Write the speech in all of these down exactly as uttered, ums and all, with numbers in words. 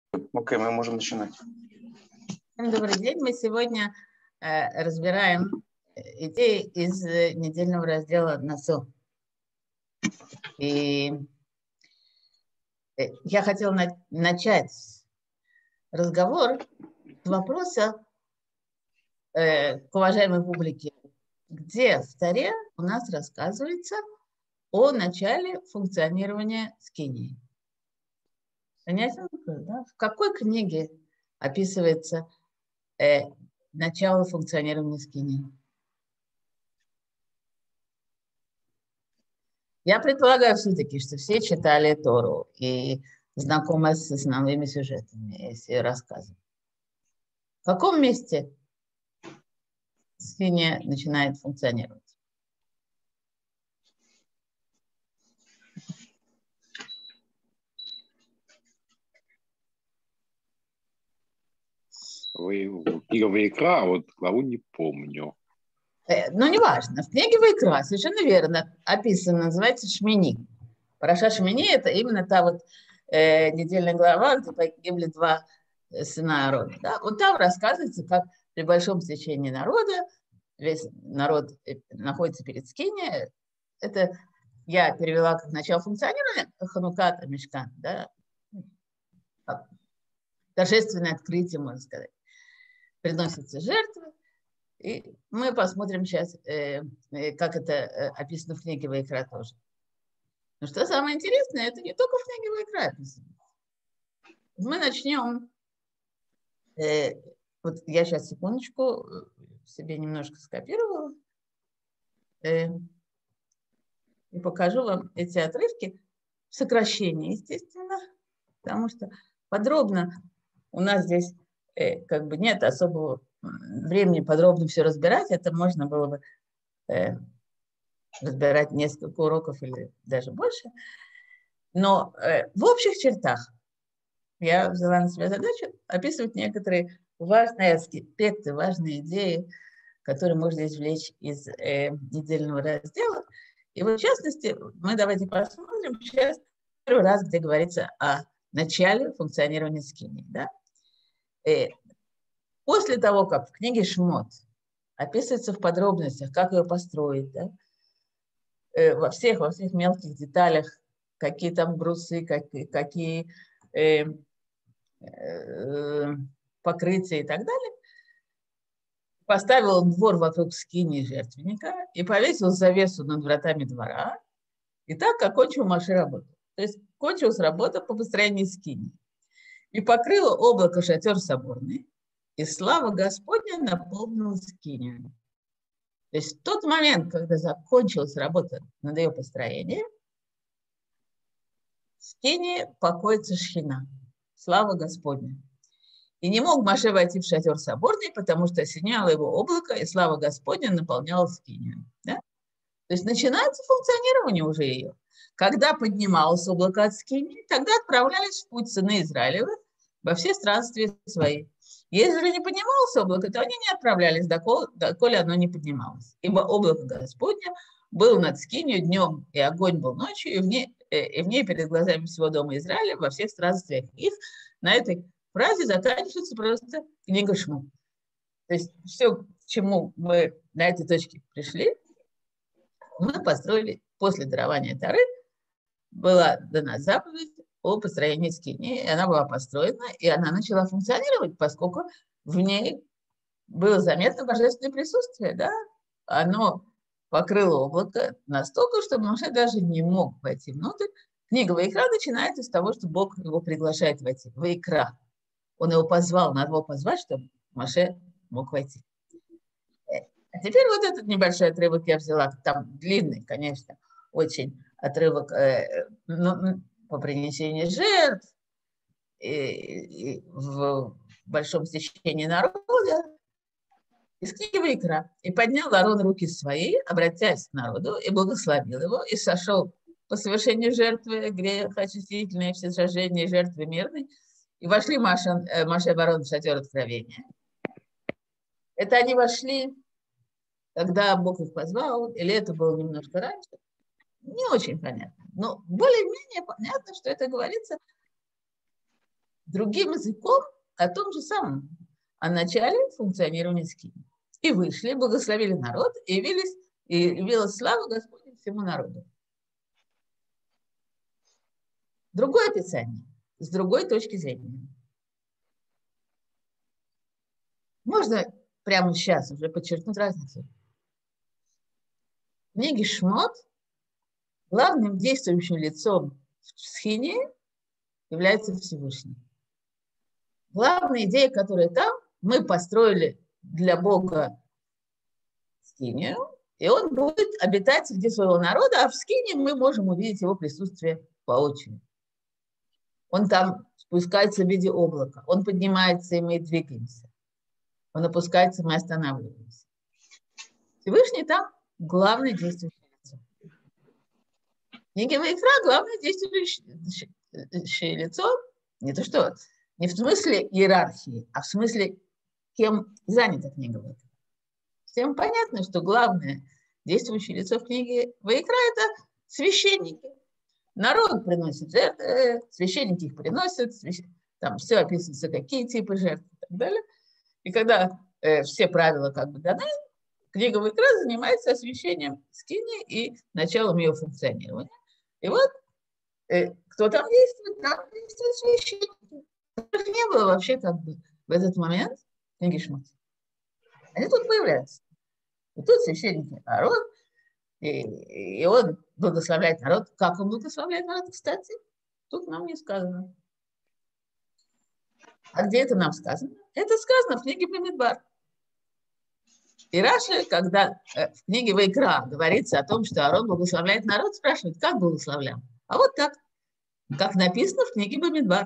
Окей, мы можем начинать. Всем добрый день. Мы сегодня э, разбираем идеи из э, недельного раздела НАСО. И э, я хотела на- начать разговор с вопроса э, к уважаемой публике, где в Торе у нас рассказывается о начале функционирования скинии. Понятно? Да? В какой книге описывается э, начало функционирования скинии? Я предполагаю все-таки, что все читали Тору и знакомы с основными сюжетами, с ее рассказом. В каком месте скиния начинает функционировать? Книга Ваикра, а вот главу не помню. Э, но неважно. В книге Ваикра совершенно верно описано, называется Шмини. Параша Шмини – это именно та вот э, недельная глава, где погибли два э, сына Аарона. Да? Вот там рассказывается, как при большом стечении народа весь народ находится перед скинией. Это я перевела как начало функционирования Ханукат Мишкан, да? Торжественное открытие, можно сказать. Приносятся жертвы. И мы посмотрим сейчас, э, э, как это э, описано в книге Ваикра тоже. Но что самое интересное, это не только в книге Ваикра описано. Мы начнем. Э, вот я сейчас, секундочку, себе немножко скопировала. Э, и покажу вам эти отрывки в сокращении, естественно, потому что подробно у нас здесь э, как бы нет особого времени подробно все разбирать. Это можно было бы э, разбирать несколько уроков или даже больше. Но э, в общих чертах я взяла на себя задачу описывать некоторые важные аспекты, важные идеи, которые можно извлечь из э, недельного раздела. И вот, в частности, мы давайте посмотрим сейчас первый раз, где говорится о начале функционирования скинии. Да? Э, после того, как в книге Шмот описывается в подробностях, как ее построить, да? э, во всех, во всех мелких деталях, какие там брусы, какие, какие э, э, покрытия и так далее, поставил он двор вокруг скинии жертвенника и повесил завесу над вратами двора, и так окончил Моше работу. То есть кончилась работа по построению скинии. И покрыло облако шатер соборный, и слава Господня наполнила скинию. То есть в тот момент, когда закончилась работа над ее построением, в скинии покоится шхина. Слава Господня. И не мог Моше войти в шатер соборный, потому что осеняло его облако, и слава Господня наполняла скинию. Да? То есть начинается функционирование уже ее. Когда поднималось облако от скинии, тогда отправлялись в путь сыны Израилевы во все странствия свои. Если же не поднималось облако, то они не отправлялись, доколе оно не поднималось. Ибо облако Господня было над скинию днем, и огонь был ночью, и в ней, и в ней перед глазами всего дома Израиля во всех странствиях их. На этой фразе заканчивается просто книга Шмот. То есть все, к чему мы на этой точке пришли, мы построили после дарования Торы, была дана заповедь о построении скинии, и она была построена, и она начала функционировать, поскольку в ней было заметно божественное присутствие, да? Оно покрыло облако настолько, что Моше даже не мог войти внутрь. Книга Ваикра начинается с того, что Бог его приглашает войти. Ваикра. Он его позвал, надо его позвать, чтобы Моше мог войти. А теперь вот этот небольшой отрывок я взяла, там длинный, конечно, очень отрывок э, ну, по принесению жертв и, и в большом стечении народа из книги Ваикра. И поднял Аарон руки свои, обратясь к народу, и благословил его, и сошел по совершению жертвы грехоочистительной, всесожжения, жертвы мирной, и вошли Моше и Аарон в шатер откровения. Это они вошли, когда Бог их позвал, или это было немножко раньше, не очень понятно. Но более-менее понятно, что это говорится другим языком о том же самом, о начале функционирования скинии. И вышли, благословили народ, и явились, и явилась слава Господня всему народу. Другое описание, с другой точки зрения. Можно прямо сейчас уже подчеркнуть разницу. В книге Шмот главным действующим лицом в Схине является Всевышний. Главная идея, которая там, мы построили для Бога Скинию, и он будет обитать среди своего народа, а в Скине мы можем увидеть его присутствие воочию. Он там спускается в виде облака, он поднимается, и мы двигаемся. Он опускается, мы останавливаемся. Всевышний там главное действующее лицо. В книге Ваикра главное действующее лицо, не то что, не в смысле иерархии, а в смысле, кем занята книга Ваикра. Всем понятно, что главное действующее лицо в книге Ваикра – это священники. Народ приносит жертвы, священники их приносят, там все описывается, какие типы жертв и так далее. И когда э, все правила как бы даны, книга Ваикра занимается освящением скинии и началом ее функционирования. И вот э, кто там действует? Там действуют священники. Их не было вообще как бы в этот момент в книге Шмот. Они тут появляются. И тут священники Аарон, и, и он благословляет народ. Как он благословляет народ, кстати? Тут нам не сказано. А где это нам сказано? Это сказано в книге Бамидбар. И Раши, когда в книге Ваикра говорится о том, что Аарон благословляет народ, спрашивает, как благословлял? А вот так, как написано в книге Бамидбар.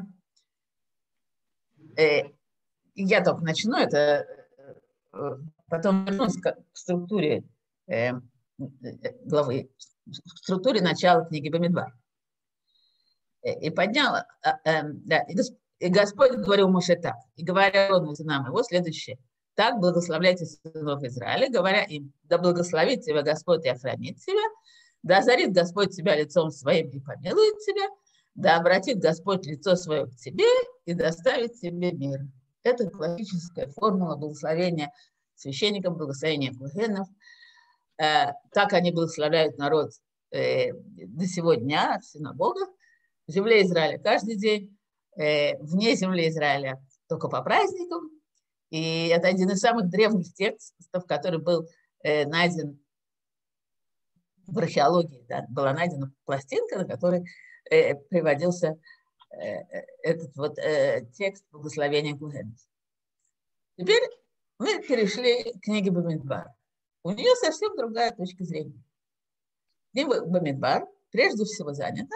Я только начну это, потом вернусь к структуре главы, к структуре начала книги Бамидбар. И подняла, да, и Господь говорил Моше так, и говоря он нам его следующее. Так благословляйте сынов Израиля, говоря им, да благословит тебя Господь и охранит тебя, да озарит Господь тебя лицом своим и помилует тебя, да обратит Господь лицо свое к тебе и доставит тебе мир. Это классическая формула благословения священников, благословения коэнов. Так они благословляют народ до сего дня в синагогах, в земле Израиля каждый день, вне земли Израиля только по праздникам. И это один из самых древних текстов, который был э, найден в археологии. Да? Была найдена пластинка, на которой э, приводился э, этот вот э, текст благословения коэнов. Теперь мы перешли к книге Бамидбар. У нее совсем другая точка зрения. Книга Бамидбар прежде всего занята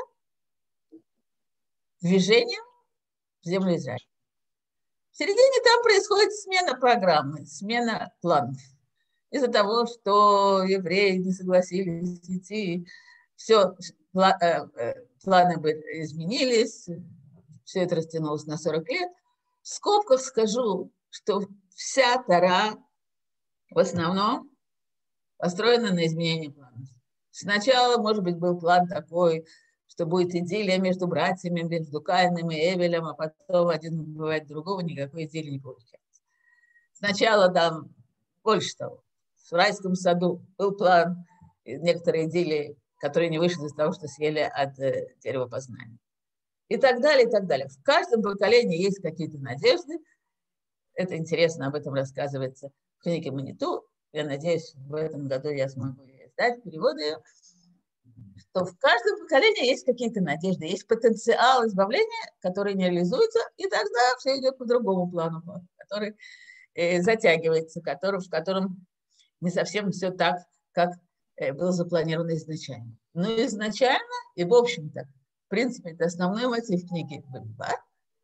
движением в землю Израиля. В середине там происходит смена программы, смена планов. Из-за того, что евреи не согласились идти, все, планы бы изменились, все это растянулось на сорок лет. В скобках скажу, что вся Тора в основном построена на изменении планов. Сначала, может быть, был план такой, что будет идиллия между братьями, между Каином и Эвелем, а потом один убивает другого, никакой идиллии не получается. Сначала там, больше того, в райском саду был план, некоторые идиллии, которые не вышли из-за того, что съели от э, дерева познания. И так далее, и так далее. В каждом поколении есть какие-то надежды. Это интересно, об этом рассказывается в книге Маниту. Я надеюсь, в этом году я смогу ее издать, переводы ее. Что в каждом поколении есть какие-то надежды, есть потенциал избавления, который не реализуется, и тогда все идет по другому плану, который э, затягивается, который, в котором не совсем все так, как э, было запланировано изначально. Но изначально, и в общем-то, в принципе, это основной мотив книги Бамидбар.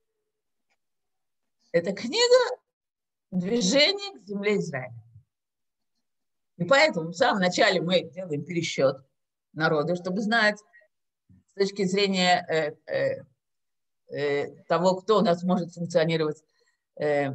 Это книга движения к земле Израиля. И поэтому в самом начале мы делаем пересчет народа, чтобы знать с точки зрения э, э, э, того, кто у нас может функционировать э,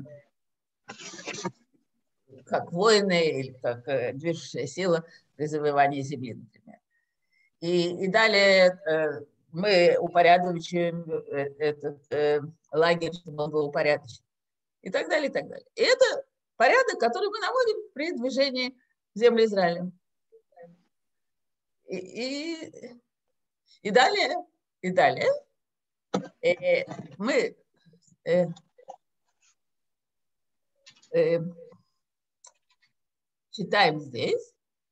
как воины или как э, движущая сила при завоевании земли, например. И, и далее э, мы упорядочиваем этот, э, лагерь, чтобы он был упорядочен. И так далее, и так далее. И это порядок, который мы наводим при движении в землю Израиля. И, и, и далее, и далее э, мы э, э, читаем здесь,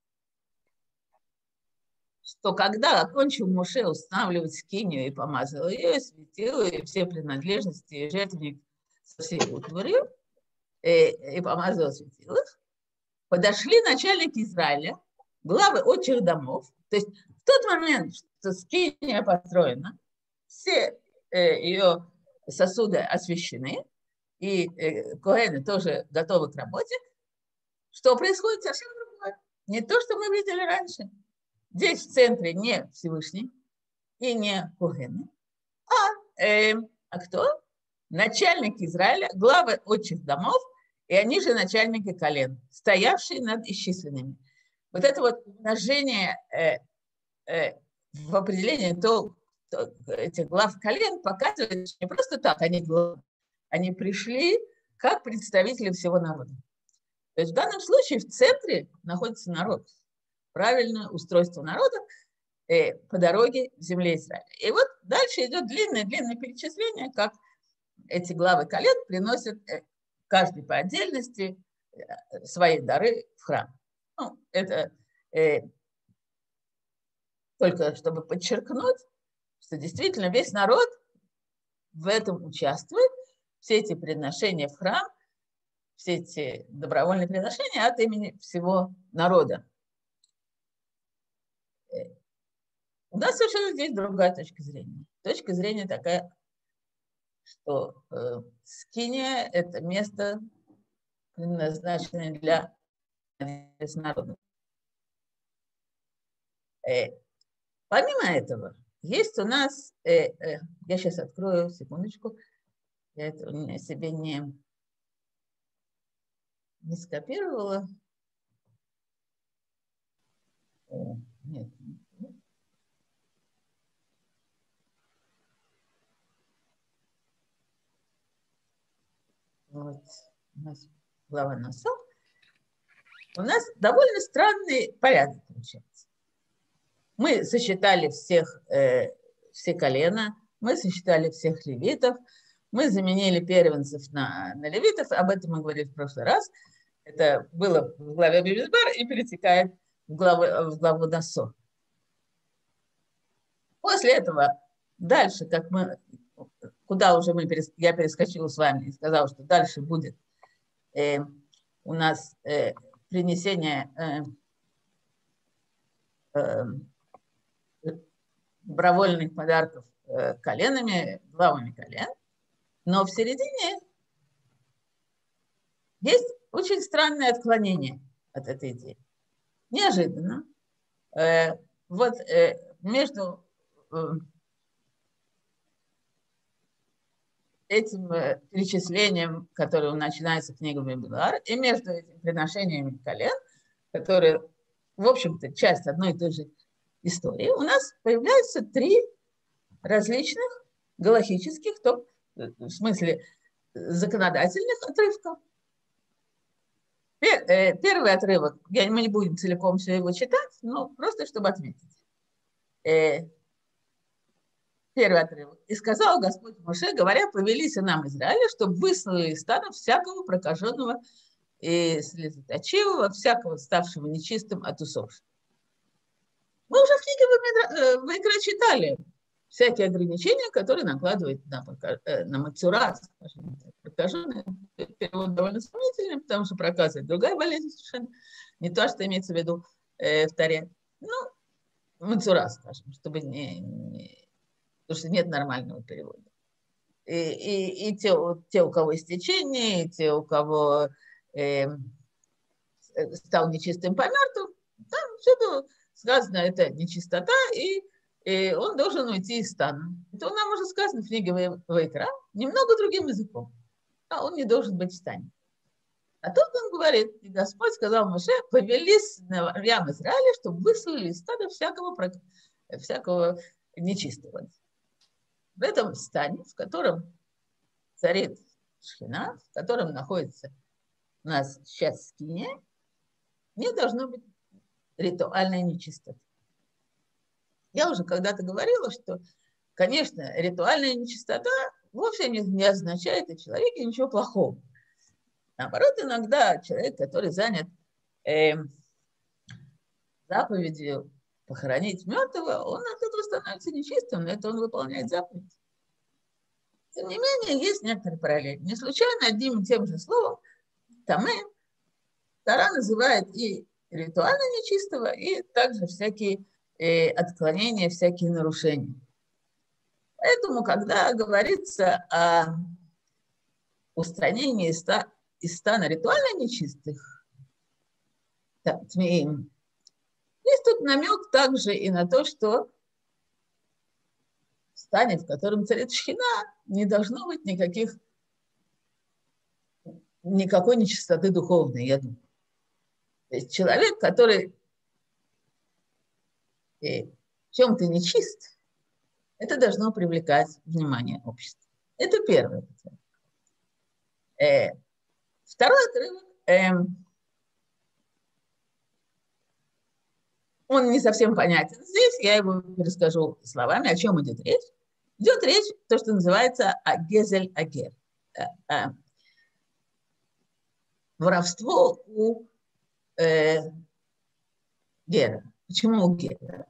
что когда окончил Моше устанавливать скинию и помазал ее, и светил, и все принадлежности, и жертвенник со всей утварью, и, и помазал, светил их, подошли начальники Израиля, главы отчих домов, то есть в тот момент, что скиния построена, все э, ее сосуды освящены, и э, коэны тоже готовы к работе, что происходит совсем другое. Не то, что мы видели раньше. Здесь в центре не Всевышний и не коэны, а, э, а кто? Начальник Израиля, главы отчих домов, и они же начальники колен, стоявшие над исчисленными. Вот это вот умножение э, э, в определении то, то, этих глав колен показывает, что не просто так они главы, они пришли как представители всего народа. То есть в данном случае в центре находится народ. Правильное устройство народа э, по дороге в земле Израиля. И вот дальше идет длинное-длинное перечисление, как эти главы колен приносят э, каждый по отдельности э, свои дары в храм. Ну, это э, только чтобы подчеркнуть, что действительно весь народ в этом участвует. Все эти приношения в храм, все эти добровольные приношения от имени всего народа. У нас совершенно здесь другая точка зрения. Точка зрения такая, что э, скиния – это место, предназначенное для народа. Э, помимо этого, есть у нас, э, э, я сейчас открою, секундочку, я это у меня себе не, не скопировала. О, нет. Вот у нас глава носа. У нас довольно странный порядок получается. Мы сосчитали всех, э, все колена, мы сосчитали всех левитов, мы заменили первенцев на, на левитов, об этом мы говорили в прошлый раз. Это было в главе Бамидбар и перетекает в главу, в главу Насо. После этого дальше, как мы, куда уже мы, я перескочила с вами и сказала, что дальше будет э, у нас э, принесение э, э, добровольных подарков э, коленами, главами колен. Но в середине есть очень странное отклонение от этой идеи. Неожиданно. Э, вот э, между э, этим э, перечислением, которое начинается книга Бамидбар, и между этими приношениями колен, которые, в общем-то, часть одной и той же истории, у нас появляются три различных галахических, то, в смысле законодательных отрывков. Первый отрывок, я, мы не будем целиком все его читать, но просто чтобы отметить. Первый отрывок. «И сказал Господь Моше, говоря, повели сынам Израиля, чтобы выслали из стада всякого прокаженного и слезоточивого, всякого ставшего нечистым от усопших». Мы уже в книге Вайкра читали всякие ограничения, которые накладывают на, на мацурат, скажем так. Прокаженный перевод довольно сомнительный, потому что проказа – это другая болезнь совершенно, не то, что имеется в виду э, в Торе. Ну, мацурат, скажем, чтобы не, не… Потому что нет нормального перевода. И, и, и те, те, у кого истечение, и те, у кого э, стал нечистым по мертвым, там все сказано, это нечистота, и, и он должен уйти из стана. Это нам уже сказано в книге Вайкра, немного другим языком. А он не должен быть в стане. А тут он говорит, и Господь сказал Моше, повели сыновьям Израиля, чтобы выслали из стада всякого, всякого нечистого. В этом стане, в котором царит шхина, в котором находится у нас сейчас скиния, не должно быть ритуальной нечистоты. Я уже когда-то говорила, что, конечно, ритуальная нечистота вовсе не, не означает о человеке ничего плохого. Наоборот, иногда человек, который занят э, заповедью похоронить мертвого, он от этого становится нечистым, но это он выполняет заповедь. Тем не менее, есть некоторые параллели. Не случайно одним и тем же словом тамэ Тора называет и ритуально нечистого, и также всякие э, отклонения, всякие нарушения. Поэтому, когда говорится о устранении из, ста, из стана ритуально нечистых, тмеим, есть тут намек также и на то, что в стане, в котором царит шхина, не должно быть никаких, никакой нечистоты духовной, я думаю. То есть человек, который в чем-то нечист, это должно привлекать внимание общества. Это первое. Э, второй отрывок, э, он не совсем понятен. Здесь я его перескажу словами, о чем идет речь. Идет речь то, что называется агезель-агер. Э, э, воровство у э, гера. Почему у гера?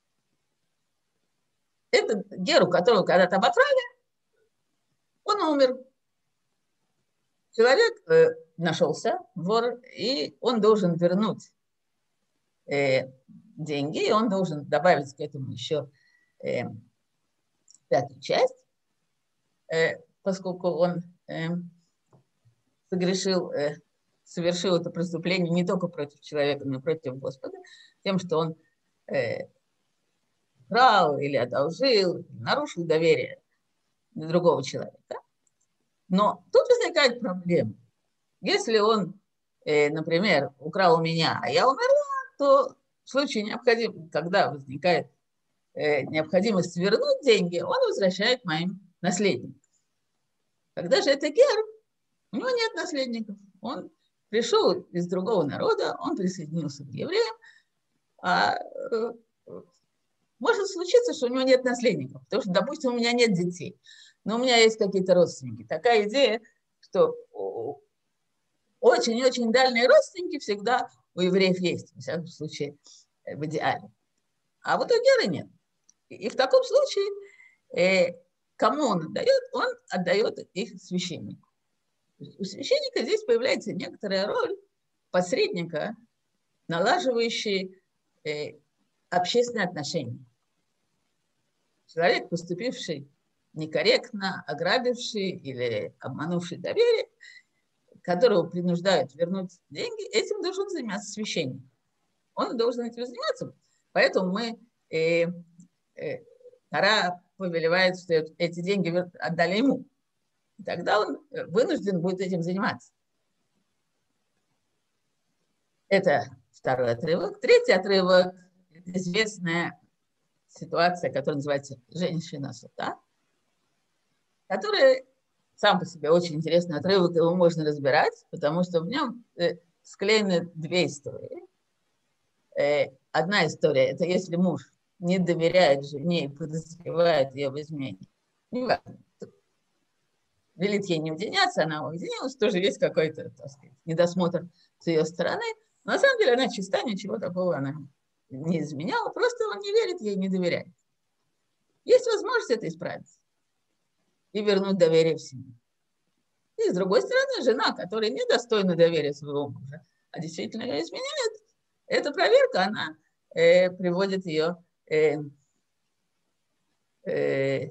Это геру, которого когда-то обокрали, он умер. Человек э, нашелся, вор, и он должен вернуть э, деньги, и он должен добавить к этому еще э, пятую часть, э, поскольку он э, согрешил, э, совершил это преступление не только против человека, но и против Господа, тем, что он э, крал или одолжил, нарушил доверие другого человека. Но тут возникает проблема. Если он, э, например, украл у меня, а я умерла, то в случае необходимости, когда возникает э, необходимость вернуть деньги, он возвращает моим наследникам. Когда же это гер, у него нет наследников. Он пришел из другого народа, он присоединился к евреям, а э, может случиться, что у него нет наследников, потому что, допустим, у меня нет детей, но у меня есть какие-то родственники. Такая идея, что очень-очень дальние родственники всегда у евреев есть, во всяком случае, в идеале. А вот у гера нет. И в таком случае, э, кому он отдает? Он отдает их священнику. У священника здесь появляется некоторая роль посредника, налаживающий э, общественные отношения. Человек, поступивший некорректно, ограбивший или обманувший доверие, которого принуждают вернуть деньги, этим должен заниматься священник. Он должен этим заниматься. Поэтому мы, э, э, Тора повелевает, что эти деньги отдали ему. И тогда он вынужден будет этим заниматься. Это второй отрывок. Третий отрывок – это известная ситуация, которая называется «Женщина суда», которая сам по себе очень интересный отрывок, его можно разбирать, потому что в нем склеены две истории. Одна история – это если муж не доверяет жене и подозревает ее в измене. Неважно. Велит ей не уединяться, она уединилась, тоже есть какой-то, так сказать, недосмотр с ее стороны. Но на самом деле она чиста, ничего такого она не изменяла, просто он не верит ей, не доверяет. Есть возможность это исправить и вернуть доверие в семью. И с другой стороны, жена, которая недостойна доверия своего мужа, а действительно ее изменяет, эта проверка, она э, приводит ее э, э,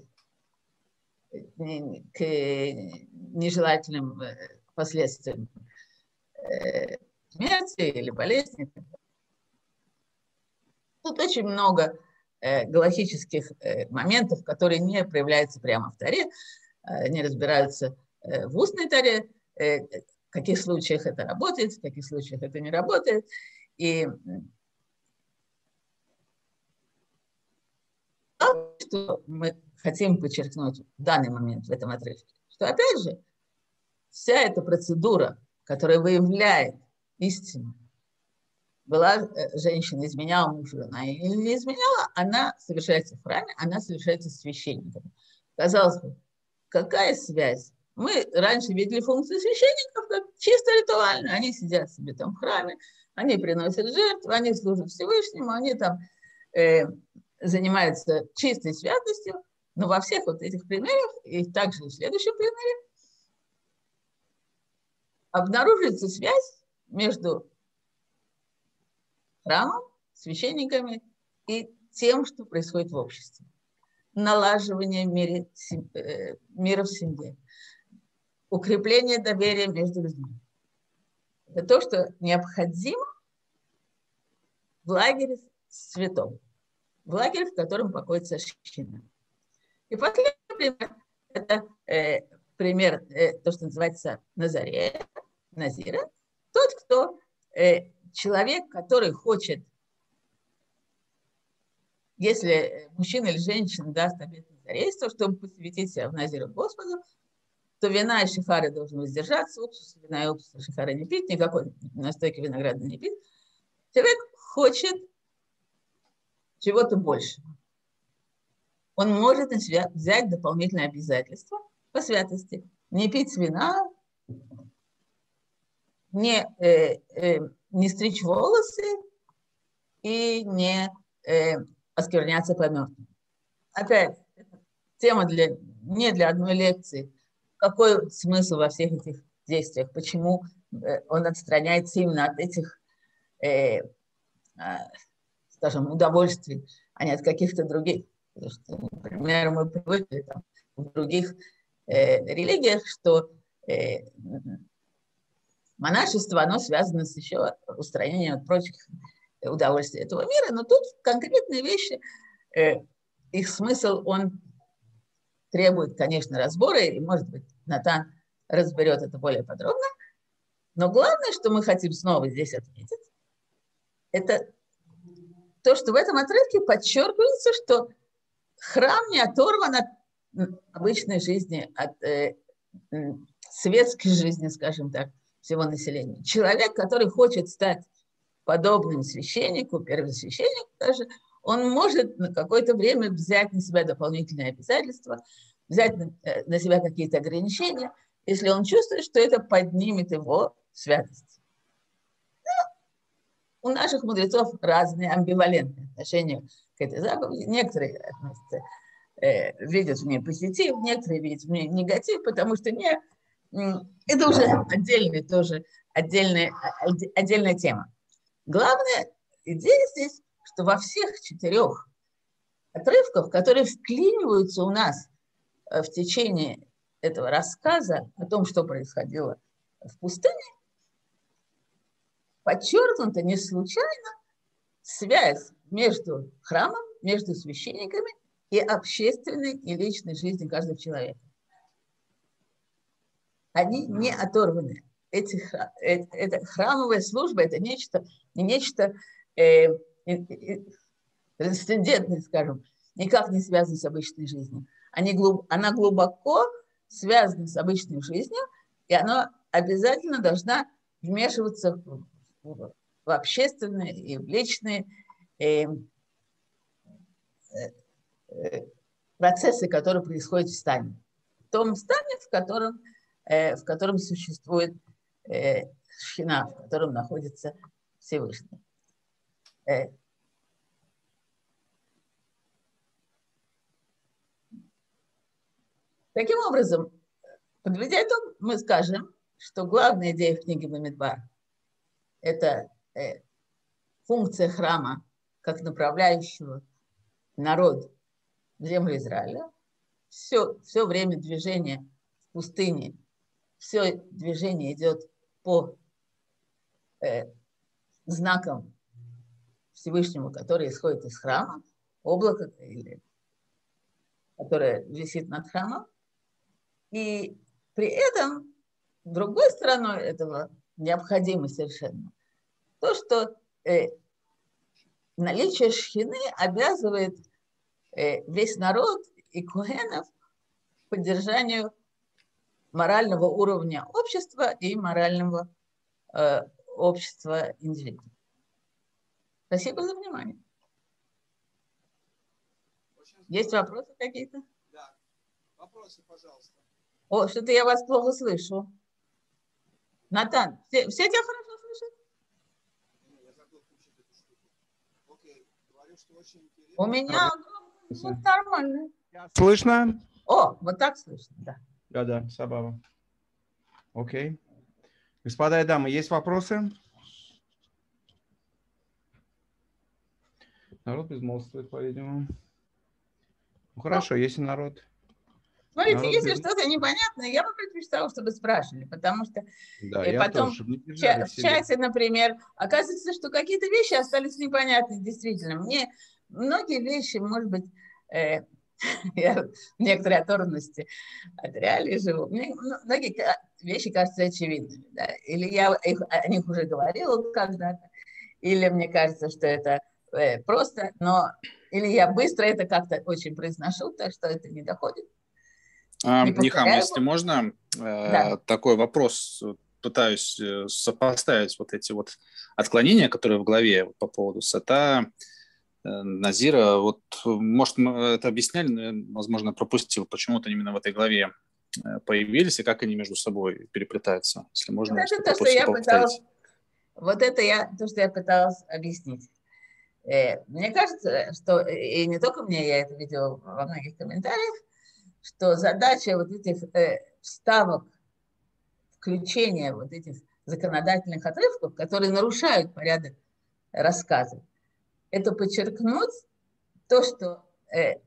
к нежелательным последствиям э, смерти или болезни. Тут очень много э, галахических э, моментов, которые не проявляются прямо в Торе, они разбираются э, в устной Торе, э, в каких случаях это работает, в каких случаях это не работает. И что мы хотим подчеркнуть в данный момент в этом отрывке, что, опять же, вся эта процедура, которая выявляет истину, была женщина, изменяла мужу, она или не изменяла, она совершается в храме, она совершается священником. Казалось бы, какая связь? Мы раньше видели функцию священников как чисто ритуально. Они сидят себе там в храме, они приносят жертвы, они служат Всевышнему, они там э, занимаются чистой святостью. Но во всех вот этих примерах, и также в следующем примере, обнаруживается связь между храмом, священниками и тем, что происходит в обществе. Налаживание мира, мира в семье, укрепление доверия между людьми. Это то, что необходимо в лагере святого, в лагере, в котором покоится шхина. И последний пример – это э, пример, э, то, что называется Назарея, Назира. Тот, кто э, человек, который хочет, если мужчина или женщина даст обет назарейства, чтобы посвятить себя в Назира Господу, то вина и шихары должны воздержаться, уксус, вина и уксус, шихара не пить, никакой настойки винограда не пить. Человек хочет чего-то большего. Он может на себя взять дополнительные обязательства по святости. Не пить вина, не, э, э, не стричь волосы и не э, оскверняться по мертвым. Опять, тема для, не для одной лекции. Какой смысл во всех этих действиях? Почему э, он отстраняется именно от этих, э, э, скажем, удовольствий, а не от каких-то других? Потому что, например, мы привыкли там, в других э, религиях, что э, монашество, оно связано с еще устранением от прочих удовольствий этого мира, но тут конкретные вещи, э, их смысл, он требует, конечно, разбора, и, может быть, Натан разберет это более подробно, но главное, что мы хотим снова здесь отметить, это то, что в этом отрывке подчеркивается, что храм не оторван от обычной жизни, от э, светской жизни, скажем так, всего населения. Человек, который хочет стать подобным священнику, первосвященнику даже, он может на какое-то время взять на себя дополнительные обязательства, взять на, на себя какие-то ограничения, если он чувствует, что это поднимет его в святость. Но у наших мудрецов разные амбивалентные отношения к этой заповеди. Некоторые относятся, э, видят в ней позитив, некоторые видят в ней негатив, потому что не, это уже отдельная, тоже отдельная, отдельная тема. Главная идея здесь, что во всех четырех отрывках, которые вклиниваются у нас в течение этого рассказа о том, что происходило в пустыне, подчеркнута не случайно связь между храмом, между священниками и общественной и личной жизнью каждого человека. Они не оторваны. Эти, это, это храмовая служба, это нечто, не нечто э, э, трансцендентное, скажем, никак не связано с обычной жизнью. Они глуб, она глубоко связана с обычной жизнью, и она обязательно должна вмешиваться в, в, в общественные и в личные э, э, процессы, которые происходят в стане. В том стане, в котором, э, в котором существует э, шхина, в котором находится Всевышний. Э, Таким образом, подведя итог, мы скажем, что главная идея в книге Бамидбар – это э, функция храма как направляющего народ в землю Израиля. Все, все время движения в пустыне, все движение идет по э, знакам Всевышнему, который исходит из храма, облако, или, которое висит над храмом. И при этом другой стороной этого необходимо совершенно то, что э, наличие шхины обязывает э, весь народ и коэнов к поддержанию морального уровня общества и морального э, общества индивида. Спасибо за внимание. Есть вопросы какие-то? Да. Вопросы, пожалуйста. О, что-то я вас плохо слышу. Натан, все, все тебя хорошо слышат? Я забыл включить эту штуку. Окей. Говорю, что очень интересно. У меня вот нормально. Слышно? О, вот так слышно, да. Да, да, сабава. Окей. Господа и дамы, есть вопросы? Народ безмолвствует, по-видимому. Ну, хорошо, если народ... Смотрите, народ если без... что-то непонятное, я бы предпочитала, чтобы спрашивали, потому что да, и я потом тоже, чтобы не в, ча- в в чате, например, оказывается, что какие-то вещи остались непонятны действительно. Мне многие вещи, может быть, э, я в некоторой оторванности от реалий живу, мне многие вещи кажутся очевидными. Да? Или я их, о них уже говорила когда-то, или мне кажется, что это э, просто, но или я быстро это как-то очень произношу, так что это не доходит. А, Не Нихам, повторяю. если можно, э, Да. такой вопрос, пытаюсь э, сопоставить вот эти вот отклонения, которые в голове по поводу сета, э, Назира. Вот, может, мы это объясняли, но я, возможно, пропустил, почему-то именно в этой главе э, появились и как они между собой переплетаются. Если можно, Вот это что-то то, что я повторить. пыталась, вот это я, то, что я пыталась объяснить. Э, мне кажется, что, и не только мне, я это видела во многих комментариях, что задача вот этих э, вставок, включения вот этих законодательных отрывков, которые нарушают порядок рассказа, это подчеркнуть то, что э,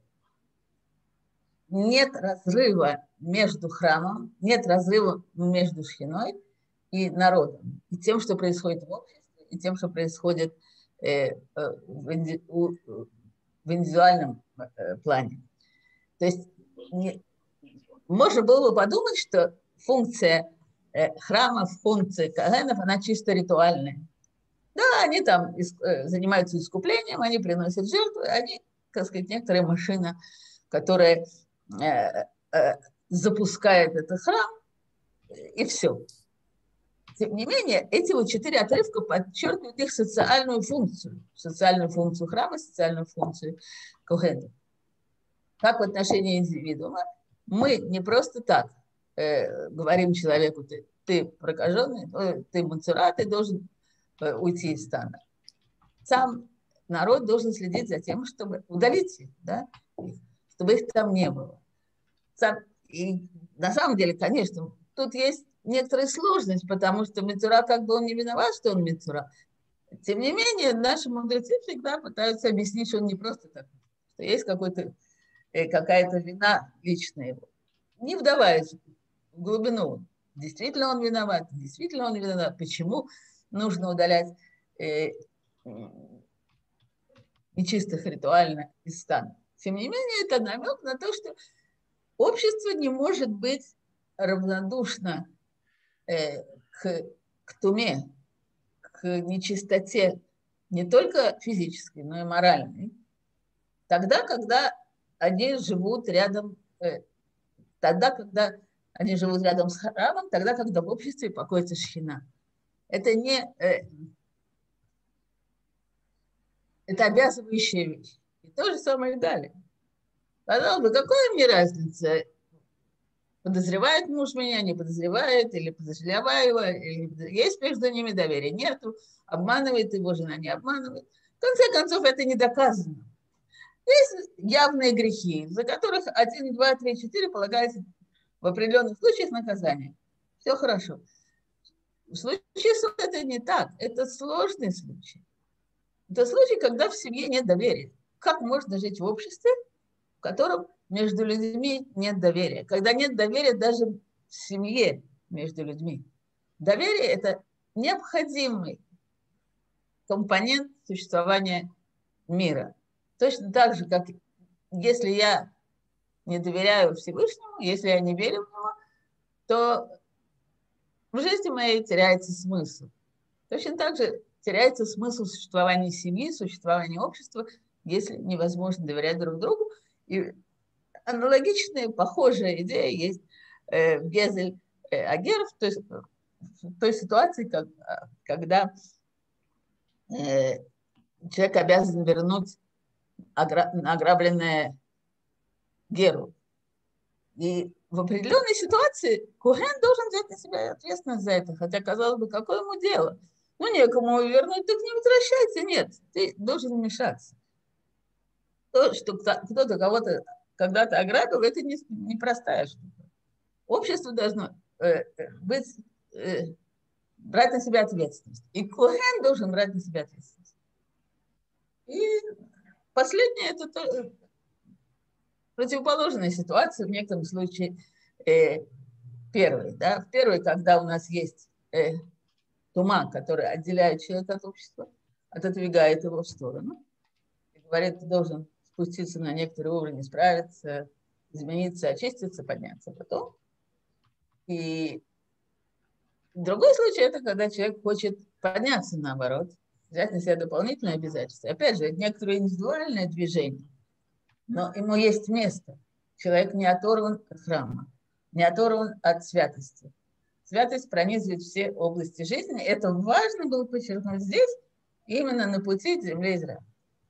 нет разрыва между храмом, нет разрыва между шхиной и народом, и тем, что происходит в обществе, и тем, что происходит э, э, в, инди, у, в индивидуальном э, плане. То есть не, можно было бы подумать, что функция э, храмов, функция коэнов, она чисто ритуальная. Да, они там иск, э, занимаются искуплением, они приносят жертвы, они, так сказать, некоторая машина, которая э, э, запускает этот храм, и все. Тем не менее, эти вот четыре отрывка подчеркивают их социальную функцию, социальную функцию храма, социальную функцию коэнов. Как в отношении индивидуума, мы не просто так э, говорим человеку, ты, ты прокаженный, ты муцура, ты должен э, уйти из стана. Сам народ должен следить за тем, чтобы удалить их, да, чтобы их там не было. Сам, и на самом деле, конечно, тут есть некоторая сложность, потому что муцура, как бы он не виноват, что он муцура. Тем не менее, наши мудрецы всегда пытаются объяснить, что он не просто так, что есть какой-то какая-то вина личная его. Не вдаваясь в глубину, действительно он виноват, действительно он виноват, почему нужно удалять э, нечистых ритуально из стана. Тем не менее, это намек на то, что общество не может быть равнодушно э, к, к туме, к нечистоте, не только физической, но и моральной. Тогда, когда они живут рядом, э, тогда, когда они живут рядом с храмом, тогда, когда в обществе покоится шхина. Это не, э, это обязывающая вещь. И то же самое и далее. Казалось бы, какая мне разница, подозревает муж меня, не подозревает, или подозреваю, или есть между ними доверия, нету, обманывает его жена, не обманывает. В конце концов, это не доказано. Есть явные грехи, за которых один, два, три, четыре полагается в определенных случаях наказание. Все хорошо. В случае с это не так. Это сложный случай. Это случай, когда в семье нет доверия. Как можно жить в обществе, в котором между людьми нет доверия? Когда нет доверия даже в семье между людьми. Доверие – это необходимый компонент существования мира. Точно так же, как если я не доверяю Всевышнему, если я не верю в него, то в жизни моей теряется смысл. Точно так же теряется смысл существования семьи, существования общества, если невозможно доверять друг другу. И аналогичная, похожая идея есть э, Гезель э, Агер, в той, в той ситуации, как, когда э, человек обязан вернуть огра- награбленное Геру. И в определенной ситуации Коэн должен взять на себя ответственность за это. Хотя, казалось бы, какое ему дело? Ну, некому вернуть, так не возвращайся. Нет, ты должен вмешаться. То, что кто-то кого-то когда-то ограбил, это непростая не штука. Общество должно э, быть, э, брать на себя ответственность. И Коэн должен брать на себя ответственность. И последнее – это то, противоположная ситуация, в некотором случае э, первый. Да? В первой, когда у нас есть э, тума, который отделяет человека от общества, отодвигает его в сторону, и говорит, ты должен спуститься на некоторый уровень, исправиться, измениться, очиститься, подняться потом. И другой случай – это когда человек хочет подняться наоборот, взять на себя дополнительные обязательства. Опять же, это некоторое индивидуальное движение, но ему есть место. Человек не оторван от храма, не оторван от святости. Святость пронизывает все области жизни. Это важно было подчеркнуть здесь, именно на пути к земле Израиля.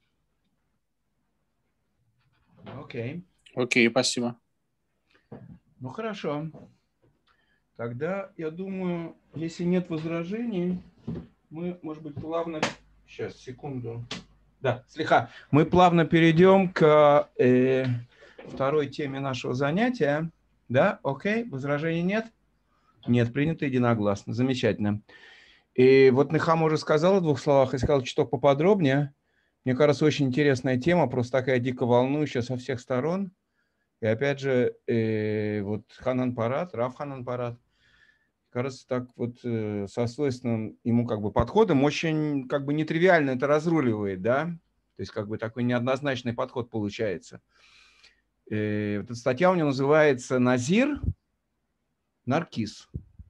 Окей. Окей, спасибо. Ну, хорошо. Тогда, я думаю, если нет возражений, мы, может быть, плавно... Сейчас, секунду. Да, слегка. Мы плавно перейдем к э, второй теме нашего занятия. Да, окей, возражений нет? Нет, принято единогласно. Замечательно. И вот Нехама уже сказала в двух словах, и сказал чуток поподробнее. Мне кажется, очень интересная тема, просто такая дико волнующая со всех сторон. И опять же, э, вот Ханан Парат, Рав Ханан Парат, кажется, так вот э, со свойственным ему как бы подходом очень как бы нетривиально это разруливает, да? То есть как бы такой неоднозначный подход получается. Э, вот эта статья у него называется «Назир Наркис».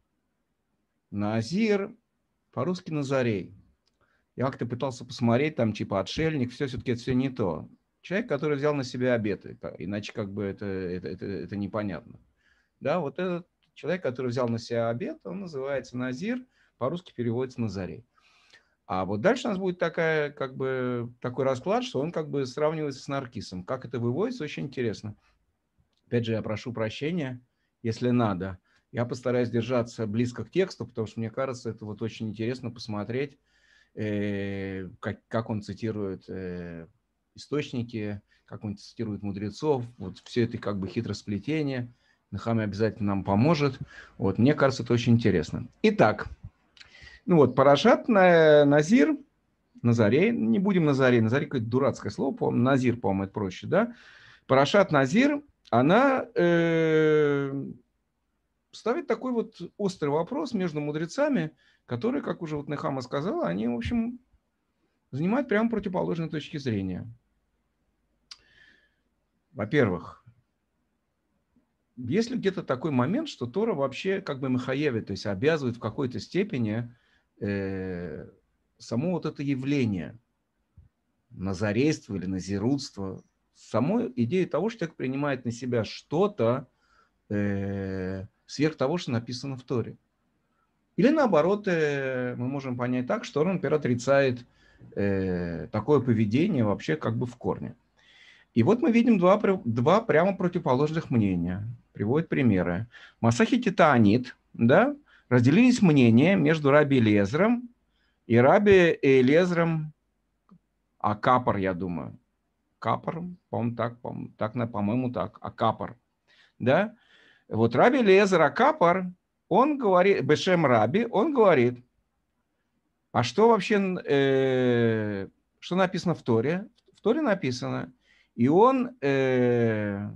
Назир, по-русски Назарей. Я как-то пытался посмотреть, там типа отшельник, все, все-таки это все не то. Человек, который взял на себя обеты, иначе как бы это, это, это, это непонятно. Да, вот этот человек, который взял на себя обет, он называется Назир, по-русски переводится Назарей. А вот дальше у нас будет такая, как бы, такой расклад, что он как бы сравнивается с Наркисом. Как это выводится, очень интересно. Опять же, я прошу прощения, если надо. Я постараюсь держаться близко к тексту, потому что мне кажется, это вот очень интересно посмотреть, э, как, как он цитирует э, источники, как он цитирует мудрецов. Вот все это как бы хитросплетение. Нехама обязательно нам поможет. Вот, мне кажется, это очень интересно. Итак, ну вот, парашат на Назир, Назарей, не будем Назарей, Назарей какое-то дурацкое слово, по-моему, Назир, по-моему, это проще, да? Парашат Назир, она э, ставит такой вот острый вопрос между мудрецами, которые, как уже вот Нехама сказала, они, в общем, занимают прямо противоположные точки зрения. Во-первых, есть ли где-то такой момент, что Тора вообще как бы махаевит, то есть обязывает в какой-то степени э, само вот это явление назарейства или назирутства, саму идею того, что человек принимает на себя что-то э, сверх того, что написано в Торе. Или наоборот, э, мы можем понять так, что он, например, отрицает э, такое поведение вообще как бы в корне. И вот мы видим два, два прямо противоположных мнения. Приводят примеры. Масахи Таанит, да, разделились мнения между Раби Элиэзером и Раби Элиэзером Акапар, я думаю. Капар, по-моему, так, по-моему, так, по-моему, так, Акапар. Да? Вот Раби Элиэзер Акапар, он говорит, Бешем Раби, он говорит, а что вообще, э, что написано в Торе? В Торе написано, и он э,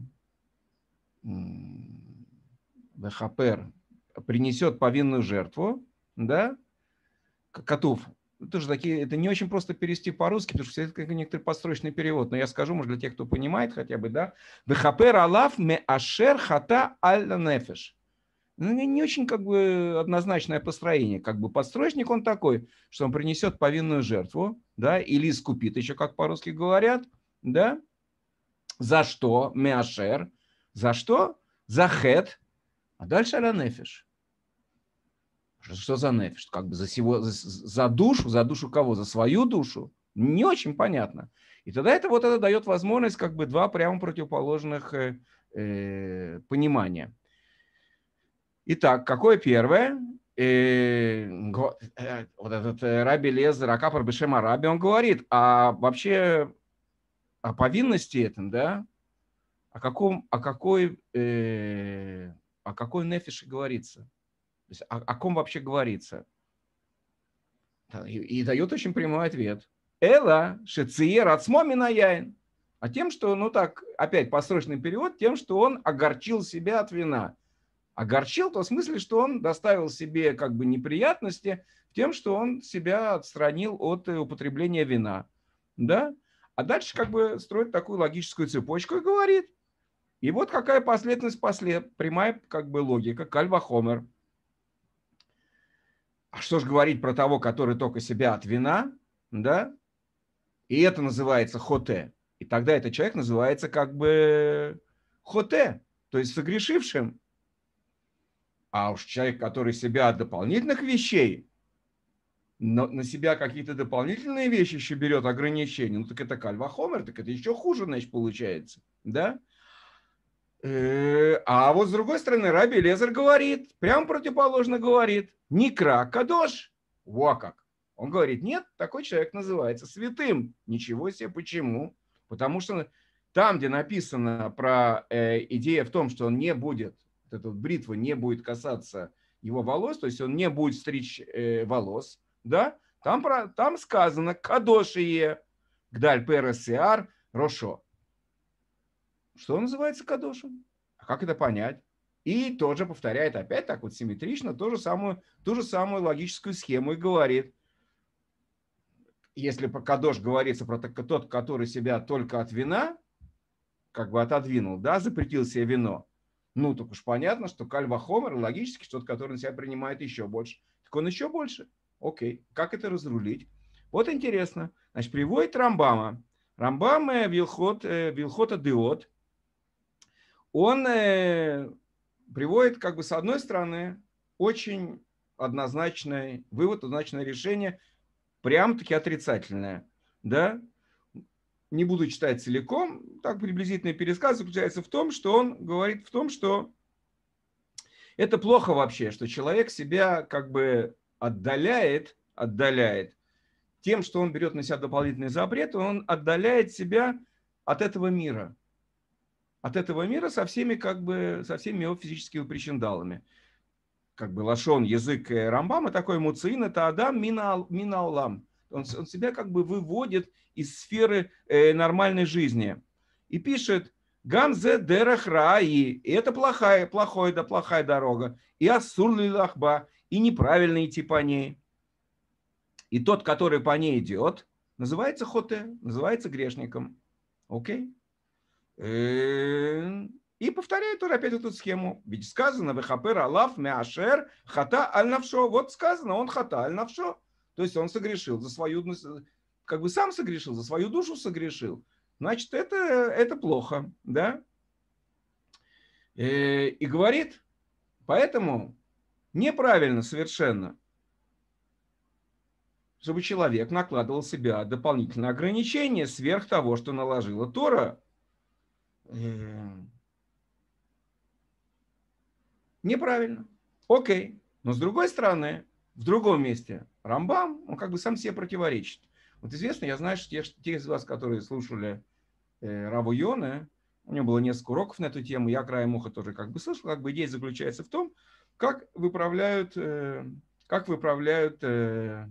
Хапер принесет повинную жертву, да, Катув. Тоже такие, это не очень просто перевести по-русски, потому что это как некоторый подстрочный перевод, но я скажу, может, для тех, кто понимает хотя бы, да, Хапер алаф ме ашер хата аль нефеш. Ну, не очень как бы однозначное построение. Как бы подстрочник он такой, что он принесет повинную жертву, да, или искупит, еще как по-русски говорят, да. За что? Меашер. За что? За хет. А дальше аля нефеш. Что за нефеш? Как бы за, сего, за, за душу, за душу кого? За свою душу? Не очень понятно. И тогда это вот это дает возможность как бы два прямо противоположных э, э, понимания. Итак, какое первое? Э, го, э, вот этот э, Раби Лезер, Акапар Бешем Араби, он говорит, а вообще о повинности этом, да? О каком, о какой, э, о какой нефеше говорится? То есть о, о ком вообще говорится? И, и дает очень прямой ответ. Эла шециер ацмо минаяин. А тем, что, ну так, опять посрочный перевод, тем, что он огорчил себя от вина. Огорчил, то в смысле, что он доставил себе как бы неприятности тем, что он себя отстранил от употребления вина. Да? А дальше как бы строит такую логическую цепочку и говорит. И вот какая последовательность послед, прямая как бы логика, каль вахомер. А что же говорить про того, который только себя от вина, да? И это называется хоте. И тогда этот человек называется как бы хоте, то есть согрешившим. А уж человек, который себя от дополнительных вещей, на, на себя какие-то дополнительные вещи еще берет ограничения, ну так это каль вахомер, так это еще хуже, значит, получается, да? А вот с другой стороны, Раби Лезер говорит, прямо противоположно говорит, никра кадош. Во как. Он говорит, нет, такой человек называется святым. Ничего себе, почему? Потому что там, где написано про э, идею в том, что он не будет, вот эта вот бритва не будет касаться его волос, то есть он не будет стричь э, волос, да, там, про, там сказано кадошие, гдаль пересиар рошо. Что называется кадошем? А как это понять? И тоже повторяет опять так вот симметрично ту же самую, ту же самую логическую схему и говорит, если про кадош говорится про тот, который себя только от вина, как бы отодвинул, да, запретил себе вино, ну, так уж понятно, что каль вахомер логически что-то, который на себя принимает еще больше. Так он еще больше. Окей, как это разрулить? Вот интересно. Значит, приводит Рамбама. Рамбам Вилхот, Вилхота Деот, он э, приводит, как бы, с одной стороны, очень однозначный вывод, однозначное решение, прям-таки отрицательное. Да? Не буду читать целиком, так приблизительный пересказ заключается в том, что он говорит в том, что это плохо вообще, что человек себя как бы отдаляет, отдаляет тем, что он берет на себя дополнительный запрет, он отдаляет себя от этого мира. От этого мира со всеми, как бы, со всеми его физическими причиндалами. Как бы лашон, язык Рамбама такой муцин, это адам мина, мина улам. Он, он себя как бы выводит из сферы э, нормальной жизни. И пишет, гамзе дерах раи, и это плохая, плохая, да плохая дорога. И ассур лилахба, и неправильно идти по ней. И тот, который по ней идет, называется хоте, называется грешником. Окей? И повторяет тоже опять эту схему. Ведь сказано, вехапер алаф меашер хата аль навшо. Вот сказано, он хата аль навшо. То есть он согрешил за свою, как бы сам согрешил, за свою душу согрешил. Значит, это, это плохо, да? И говорит, поэтому неправильно совершенно, чтобы человек накладывал себя дополнительные ограничения сверх того, что наложила Тора. Неправильно. Окей. Но с другой стороны, в другом месте Рамбам, он как бы сам себе противоречит. Вот известно, я знаю, что те, те из вас, которые слушали э, Раву Йоне, у него было несколько уроков на эту тему, я краем уха тоже как бы слышал, как бы идея заключается в том, как выправляют, э, как выправляют э,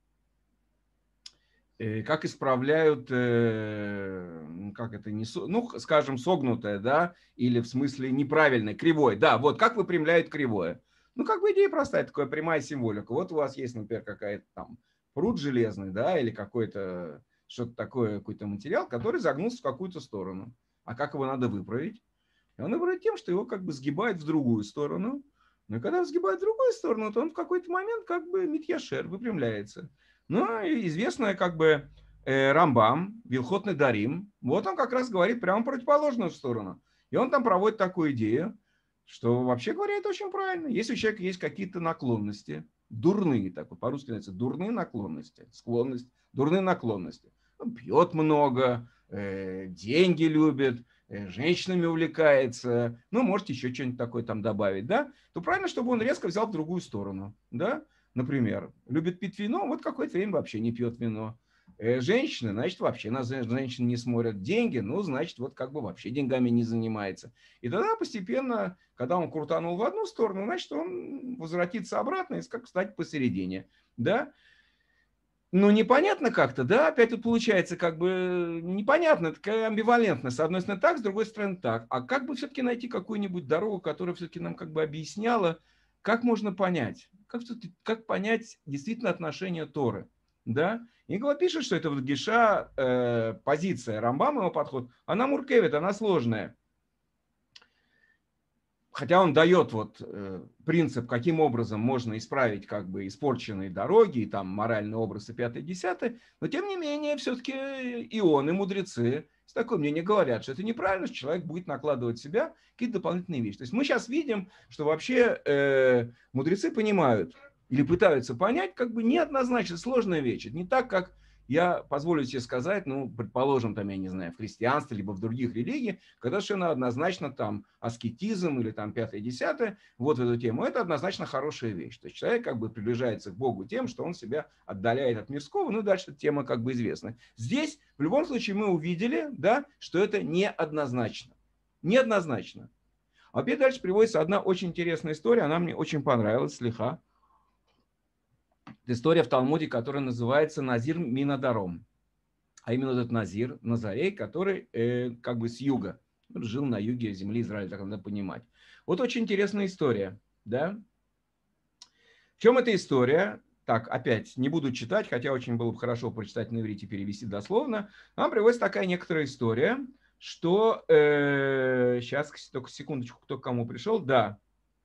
как исправляют, как это, не, ну, скажем, согнутое, да, или в смысле неправильное, кривое, да, вот, как выпрямляют кривое. Ну, как бы идея простая, такая прямая символика. Вот у вас есть, например, какая-то там прут железный, да, или какой-то, что-то такое, какой-то материал, который загнулся в какую-то сторону. А как его надо выправить? И он выправляет тем, что его как бы сгибает в другую сторону. Но когда он сгибает в другую сторону, то он в какой-то момент как бы митьяшер, выпрямляется. Ну, известная как бы э, Рамбам, Вилхот Недарим, вот он как раз говорит прямо противоположную сторону. И он там проводит такую идею, что, вообще говоря, это очень правильно. Если у человека есть какие-то наклонности, дурные, так вот по-русски называется, дурные наклонности, склонность, дурные наклонности. Он пьет много, э, деньги любит, э, женщинами увлекается, ну, можете еще что-нибудь такое там добавить, да, то правильно, чтобы он резко взял в другую сторону, да, например, любит пить вино, вот какое-то время вообще не пьет вино. Э, женщины, значит, вообще на женщин не смотрят. Деньги, ну, значит, вот как бы вообще деньгами не занимается. И тогда постепенно, когда он крутанул в одну сторону, значит, он возвратится обратно и как стать посередине, да. Ну, непонятно как-то, да, опять тут получается как бы непонятно, такая амбивалентность. С одной стороны так, с другой стороны так. А как бы все-таки найти какую-нибудь дорогу, которая все-таки нам как бы объясняла, как можно понять, как, как понять действительно отношение Торы, да. Игла пишет, что это вот геша э, позиция, Рамбам его подход, она муркевит, она сложная. Хотя он дает вот э, принцип, каким образом можно исправить как бы испорченные дороги, и там моральный образ и пятое-десятое, но тем не менее все-таки и он, и мудрецы с такое мнение говорят, что это неправильно, что человек будет накладывать в себя какие-то дополнительные вещи. То есть мы сейчас видим, что вообще э, мудрецы понимают или пытаются понять, как бы неоднозначно сложная вещь. Это не так, как я позволю себе сказать, ну, предположим, там, я не знаю, в христианстве, либо в других религиях, когда совершенно однозначно там аскетизм или там пятое-десятое, вот в эту тему, это однозначно хорошая вещь. То есть человек как бы приближается к Богу тем, что он себя отдаляет от мирского, ну, дальше эта тема как бы известна. Здесь, в любом случае, мы увидели, да, что это неоднозначно. Неоднозначно. А опять дальше приводится одна очень интересная история, она мне очень понравилась, слиха. Это история в Талмуде, которая называется Назир Минадаром. А именно этот Назир, Назарей, который э, как бы с юга, жил на юге земли Израиля, так надо понимать. Вот очень интересная история, да? В чем эта история? Так, опять, не буду читать, хотя очень было бы хорошо прочитать на иврите и перевести дословно. Нам приводится такая некоторая история, что... Э, сейчас, только секундочку, кто к кому пришел. Да.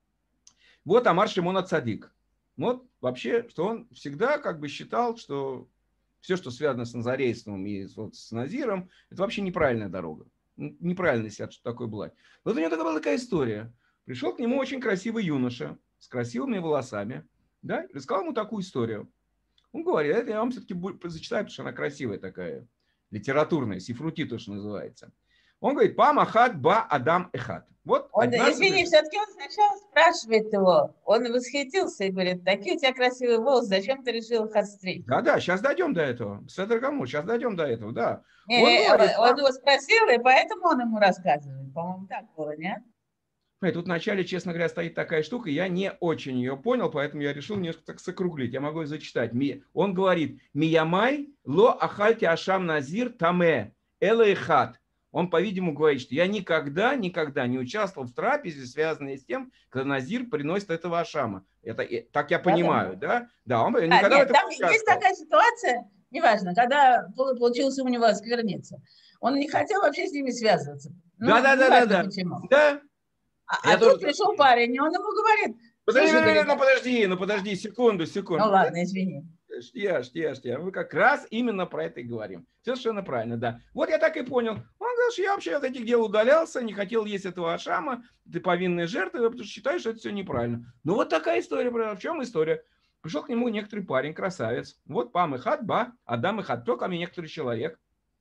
Вот Амар Шимон ацадик. Вот вообще, что он всегда как бы считал, что все, что связано с назарейством и вот с Назиром, это вообще неправильная дорога. Неправильно себя, что такое была. Вот у него такая была такая история. Пришел к нему очень красивый юноша с красивыми волосами, да, и рассказал ему такую историю. Он говорит, это я вам все-таки зачитаю, потому что она красивая такая, литературная, сифрути то, что называется. Он говорит, пам ахат ба адам эхат. Вот он, однажды... Извини, все-таки он сначала спрашивает его, он восхитился и говорит, такие у тебя красивые волосы, зачем ты решил их отстричь? Да-да, сейчас дойдем до этого. Садрагаму, сейчас дойдем до этого, да. Не, он, не, говорит, он его спросил, и поэтому он ему рассказывает. По-моему, так было, нет? Тут в начале, честно говоря, стоит такая штука, я не очень ее понял, поэтому я решил несколько так сокруглить. Я могу ее зачитать. Он говорит, «Миямай ло ахальти ашам назир таме элэйхат». Он, по-видимому, говорит, что я никогда, никогда не участвовал в трапезе, связанной с тем, когда назир приносит этого ашама. Это, так я понимаю, да? Да, да он никогда а, нет, в этом там не участвовал. Есть такая ситуация, неважно, когда получилось у него оскверниться. Он не хотел вообще с ними связываться. Ну, да, да, да, да, почему. да. А, а тут тоже... пришел парень, и он ему говорит... Подожди, говорит, ну подожди, ну подожди, секунду, секунду. Ну ладно, извини. Жди, жди, жди. Мы как раз именно про это и говорим. Все совершенно правильно, да. Вот я так и понял. Он говорит, что я вообще от этих дел удалялся, не хотел есть этого ашама, ты повинная жертва, потому что считаешь, что это все неправильно. Ну вот такая история. В чем история? Пришел к нему некоторый парень, красавец. Вот пам и хат, ба, адам и хат. Ко мне некоторый человек,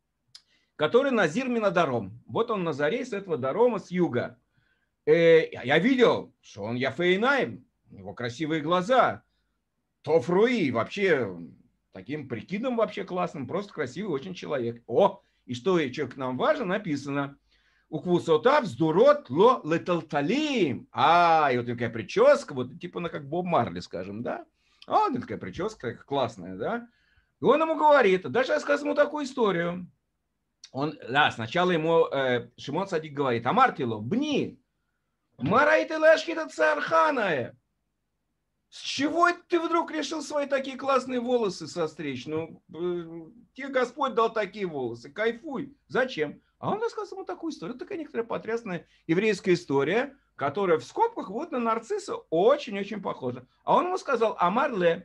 который назир минадаром. Вот он назарей с этого дарома, с юга. Э, я видел, что он яфейнаем, у него красивые глаза. Тофруи, вообще таким прикидом вообще классным, просто красивый очень человек. О, и что человек нам важно, написано. Уквусотав сдурот ло леталталим. А, и вот такая прическа, вот типа на как Боб Марли, скажем, да? А, вот такая прическа классная, да? И он ему говорит, дальше рассказываю ему такую историю. Он, да, сначала ему э, Шимон Цадик говорит, Амартило, бни, марайте лашкита царханая. С чего ты вдруг решил свои такие классные волосы состричь? Ну, тебе Господь дал такие волосы, кайфуй. Зачем? А он рассказал ему такую историю. Это такая некоторая потрясная еврейская история, которая в скобках вот на нарцисса очень-очень похожа. А он ему сказал, Амарле,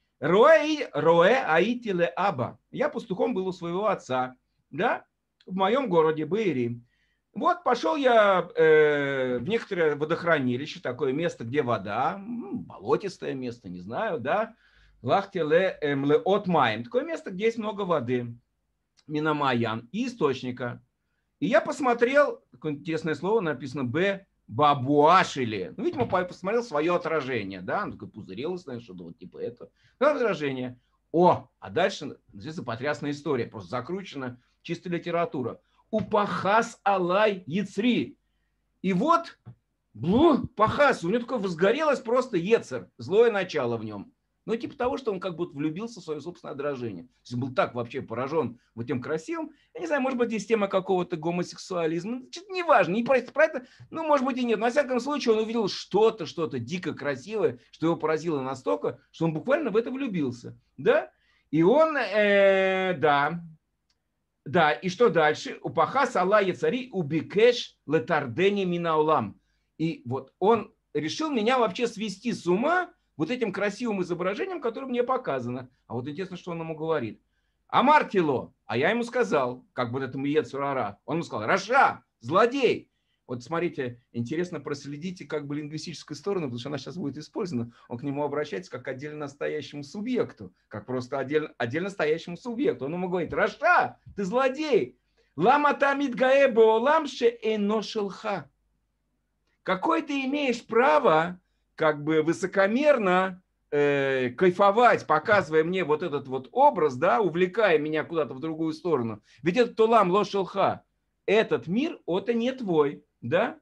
роэ аитиле аба. Я пастухом был у своего отца, да, в моем городе Бейри. Вот пошел я э, в некоторое водохранилище, такое место, где вода, ну, болотистое место, не знаю, да, лахтеле млеот маем, такое место, где есть много воды, минамаян, и источника. И я посмотрел, такое интересное слово написано Б, бабуашили. Ну, видимо, посмотрел свое отражение, да, он такой пузырилось, знаешь, что-то вот типа это. Ну, отражение. О, а дальше здесь потрясная история, просто закручена, чистая литература. Упахас алай яцри. И вот, блу, пахас, у него такое возгорелось просто ецер, злое начало в нем. Ну, типа того, что он как будто влюбился в свое собственное отражение. То есть он был так вообще поражен вот тем красивым. Я не знаю, может быть, здесь тема какого-то гомосексуализма. Что-то неважно, не про это, про это, ну, может быть, и нет. Но, во всяком случае, он увидел что-то, что-то дико красивое, что его поразило настолько, что он буквально в это влюбился. Да? И он, э, да, да, и что дальше? Упахас алай яцари убикеш летардени минаулам. И вот он решил меня вообще свести с ума вот этим красивым изображением, которое мне показано. А вот интересно, что он ему говорит. Амартило. А я ему сказал, как бы этому Ецурара. Он ему сказал, Раша, злодей. Вот смотрите, интересно проследите как бы лингвистическую сторону, потому что она сейчас будет использована. Он к нему обращается как к отдельно стоящему субъекту, как просто отдельно, отдельно стоящему субъекту. Он ему говорит, Раша, ты злодей. Лама тамид гаэбо ламше эношелха. Какое ты имеешь право как бы высокомерно э, кайфовать, показывая мне вот этот вот образ, да, увлекая меня куда-то в другую сторону. Ведь это толам лошелха. Этот мир, это не твой, да?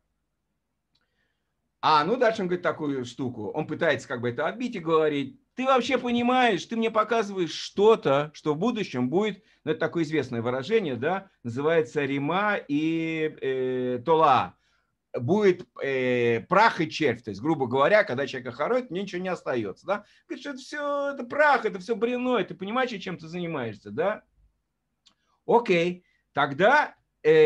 А, ну дальше он говорит такую штуку. Он пытается как бы это отбить и говорить, ты вообще понимаешь, ты мне показываешь что-то, что в будущем будет, ну это такое известное выражение, да, называется рима и э, тола. Будет э, прах и червь, то есть, грубо говоря, когда человека хоронят, мне ничего не остается, да? Говорит, что это все, это прах, это все бревно, ты понимаешь, чем ты занимаешься, да? Окей, тогда,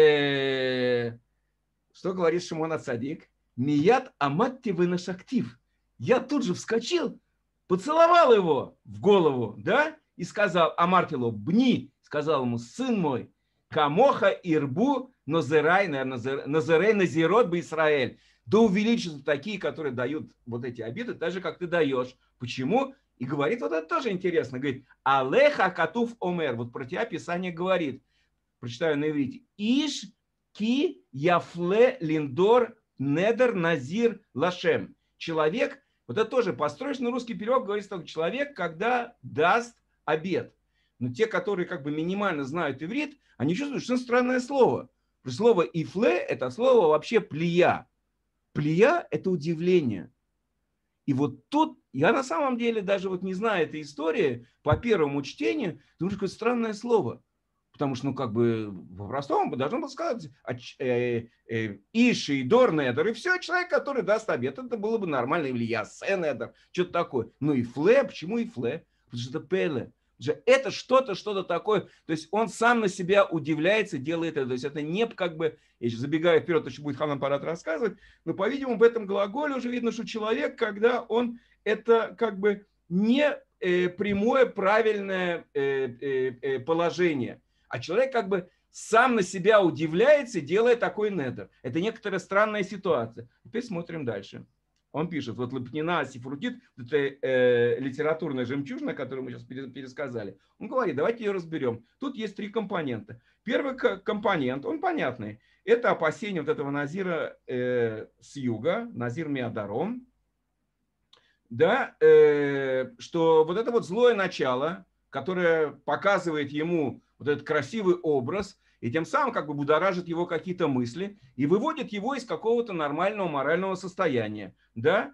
э, что говорит Шимон ха-Цадик? Мият аматти вынашактив. Я тут же вскочил, поцеловал его в голову, да? И сказал, Амартилу, бни, сказал ему, сын мой, камоха ирбу назерай, наверное, назерей назирот бы Исраэль. Да увеличатся такие, которые дают вот эти обиды, так же, как ты даешь. Почему? И говорит, вот это тоже интересно, говорит, алеха катуф омер, вот про тебя Писание говорит, прочитаю на иврите, иш ки яфле линдор недер назир лашем. Человек, вот это тоже построечный русский перевод говорит, что человек, когда даст обет. Но те, которые как бы минимально знают иврит, они чувствуют, что это странное слово. Слово ифле – это слово вообще плия. Плия – это удивление. И вот тут я на самом деле даже вот не знаю этой истории, по первому чтению, думаю, что это странное слово. Потому что, ну, как бы, по-простому должно было сказать э, э, Иши, и Дор, Недер, и все, человек, который даст обет, это было бы нормально, или Ясе, Недер, что-то такое. Ну, и фле, почему и фле? Потому что это пеле. Это что-то, что-то такое. То есть он сам на себя удивляется, делает это. То есть это не как бы, я сейчас забегаю вперед, то, что будет Ханан Парат рассказывать, но, по-видимому, в этом глаголе уже видно, что человек, когда он это как бы не э, прямое правильное э, э, э, положение, а человек как бы сам на себя удивляется, делая такой недер. Это некоторая странная ситуация. Теперь смотрим дальше. Он пишет, вот Лапнина Сифрутит, это э, литературная жемчужина, которую мы сейчас пересказали. Он говорит, давайте ее разберем. Тут есть три компонента. Первый компонент, он понятный. Это опасение вот этого Назира э, с юга, Назир Миадаром, да, э, что вот это вот злое начало, которое показывает ему вот этот красивый образ, и тем самым как бы будоражит его какие-то мысли и выводит его из какого-то нормального морального состояния, да,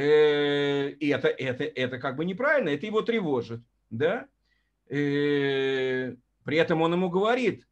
и это, это, это как бы неправильно, это его тревожит, да, при этом он ему говорит,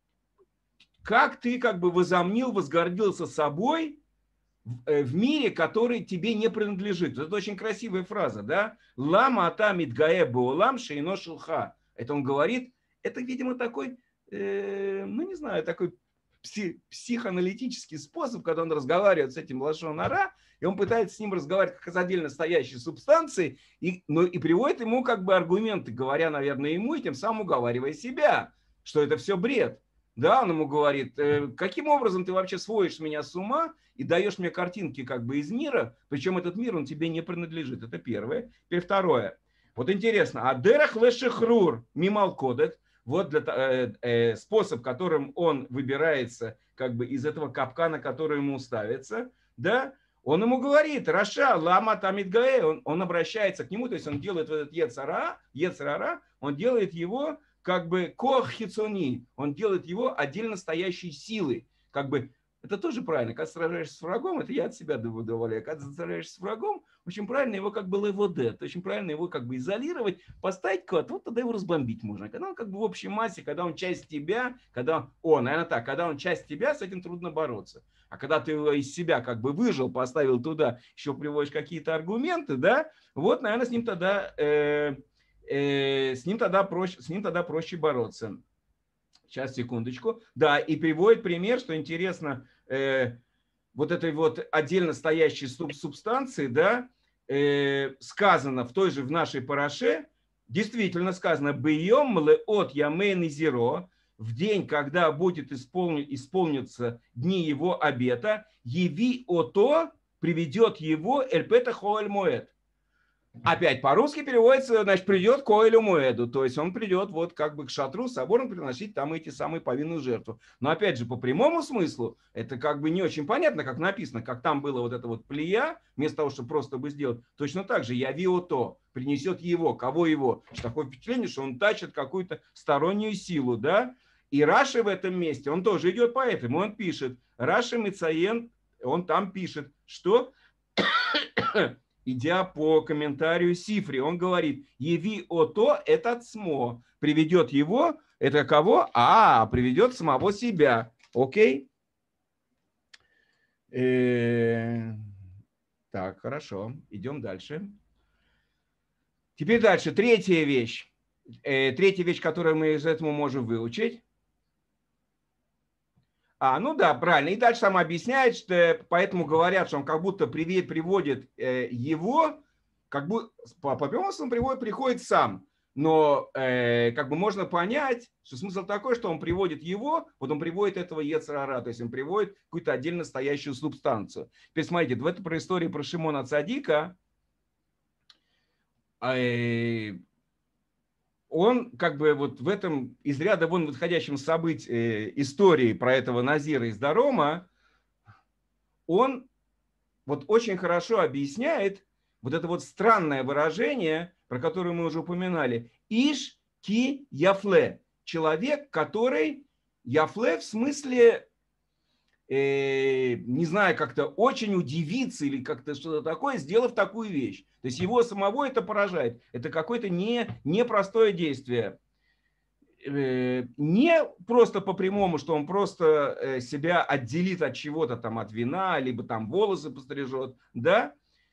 как ты как бы возомнил, возгордился собой в мире, который тебе не принадлежит. Это очень красивая фраза, да, лама ата мидгаэ беолам шейно шелха, это он говорит, это, видимо, такой, ну, не знаю, такой пси- психоаналитический способ, когда он разговаривает с этим лашон ара, и он пытается с ним разговаривать как с отдельно стоящей субстанцией, и, ну, и приводит ему как бы аргументы, говоря, наверное, ему, и тем самым уговаривая себя, что это все бред. Да, он ему говорит, э, каким образом ты вообще сводишь меня с ума и даешь мне картинки как бы из мира, причем этот мир, он тебе не принадлежит. Это первое. Теперь второе. Вот интересно, а дерах лешехрур мимал кодек, вот для, э, э, способ, которым он выбирается как бы из этого капкана, который ему ставится, да, он ему говорит, Раша, лама тамидгаэ, он, он обращается к нему, то есть он делает этот ецара, ецарара, он делает его как бы кох хицони, он делает его отдельно стоящей силой, как бы, это тоже правильно, когда сражаешься с врагом, это я от себя добавляю, когда сражаешься с врагом, очень правильно его как бы леводет, очень правильно его как бы изолировать, поставить куда-то, вот тогда его разбомбить можно. Когда он как бы в общей массе, когда он часть тебя, когда, о, наверное так, когда он часть тебя, с этим трудно бороться. А когда ты его из себя как бы выжил, поставил туда, еще приводишь какие-то аргументы, да, вот, наверное, с ним тогда, э, э, с ним тогда проще, с ним тогда проще бороться. Сейчас, секундочку. Да, и приводит пример, что интересно, э, вот этой вот отдельно стоящей суб субстанции, да, э, сказано в той же, в нашей параше, действительно сказано, «Бьем от ямейн и зеро», в день, когда будет исполни, исполниться дни его обета, «Яви ото», приведет его «эльпета хоэль моэд». Опять по-русски переводится, значит, придет к Оэлю Муэду, то есть он придет вот как бы к шатру собору приносить там эти самые повинную жертву. Но опять же, по прямому смыслу, это как бы не очень понятно, как написано, как там было вот это вот плея, вместо того, чтобы просто бы сделать, точно так же, яви ото, принесет его, кого его. Такое впечатление, что он тащит какую-то стороннюю силу, да. И Раши в этом месте, он тоже идет по этому, он пишет, Раши Мицаен, он там пишет, что... Идя по комментарию Сифри, он говорит, «Яви ото это цмо». Приведет его, это кого? А, приведет самого себя. Окей? Э-э- так, хорошо. Идем дальше. Теперь дальше. Третья вещь. Э- третья вещь, которую мы из этого можем выучить. А, ну да, правильно. И дальше сам объясняет, что поэтому говорят, что он как будто приводит э, его, как бы по прямому смыслу приводит, приходит сам. Но э, как бы можно понять, что смысл такой, что он приводит его, вот он приводит этого ецарара, то есть он приводит какую-то отдельно стоящую субстанцию. Теперь смотрите, в этой про истории про Шимона Цадика, э, он как бы вот в этом из ряда вон выходящем событии э, истории про этого Назира из Дарома, он вот очень хорошо объясняет вот это вот странное выражение, про которое мы уже упоминали, иш ки яфле, человек, который яфле в смысле, э, не знаю, как-то очень удивиться или как-то что-то такое, сделав такую вещь. То есть его самого это поражает. Это какое-то не, непростое действие. Э, не просто по прямому, что он просто э, себя отделит от чего-то там, от вина, либо там волосы пострижет, да?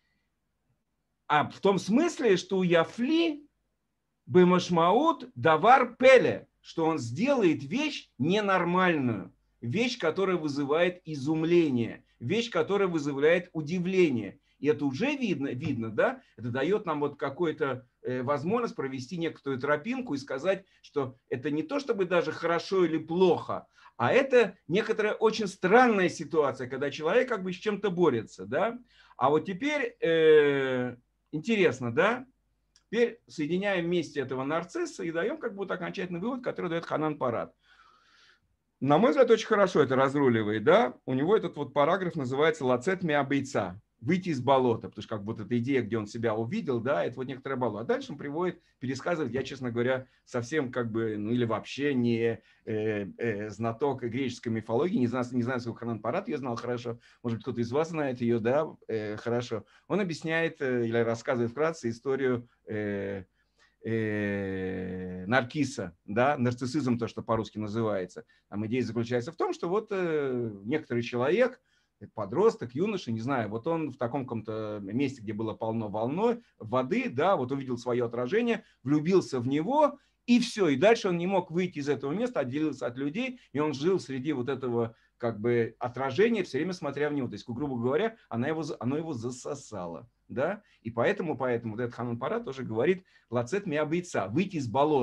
А в том смысле, что у Яфли бемашмаут давар пеле, что он сделает вещь ненормальную. Вещь, которая вызывает изумление, вещь, которая вызывает удивление. И это уже видно, видно, да? Это дает нам вот какую-то э, возможность провести некоторую тропинку и сказать, что это не то, чтобы даже хорошо или плохо, а это некоторая очень странная ситуация, когда человек как бы с чем-то борется, да? А вот теперь э, интересно, да? Теперь соединяем вместе этого нарцисса и даем как будто окончательный вывод, который дает Ханан Парад. На мой взгляд, очень хорошо это разруливает, да? У него этот вот параграф называется «Лацет миабейца», выйти из болота, потому что как вот эта идея, где он себя увидел, да, это вот некоторое болото. А дальше он приводит, пересказывает, я, честно говоря, совсем как бы, ну или вообще не э, э, знаток греческой мифологии, не знаю, не знаю, сколько Ханан Парад ее знал хорошо, может быть, кто-то из вас знает ее, да, э, хорошо. Он объясняет э, или рассказывает вкратце историю э, э, Наркиса, да, нарциссизм, то, что по-русски называется. Там идея заключается в том, что вот э, некоторый человек, подросток, юноша, не знаю, вот он в таком каком-то месте, где было полно волной, воды, да, вот увидел свое отражение, влюбился в него, и все, и дальше он не мог выйти из этого места, отделился от людей, и он жил среди вот этого как бы отражения, все время смотря в него, то есть, грубо говоря, она его, оно его засосало, да, и поэтому, поэтому вот этот Ханан Парад тоже говорит «лацет миабейца», выйти из болота.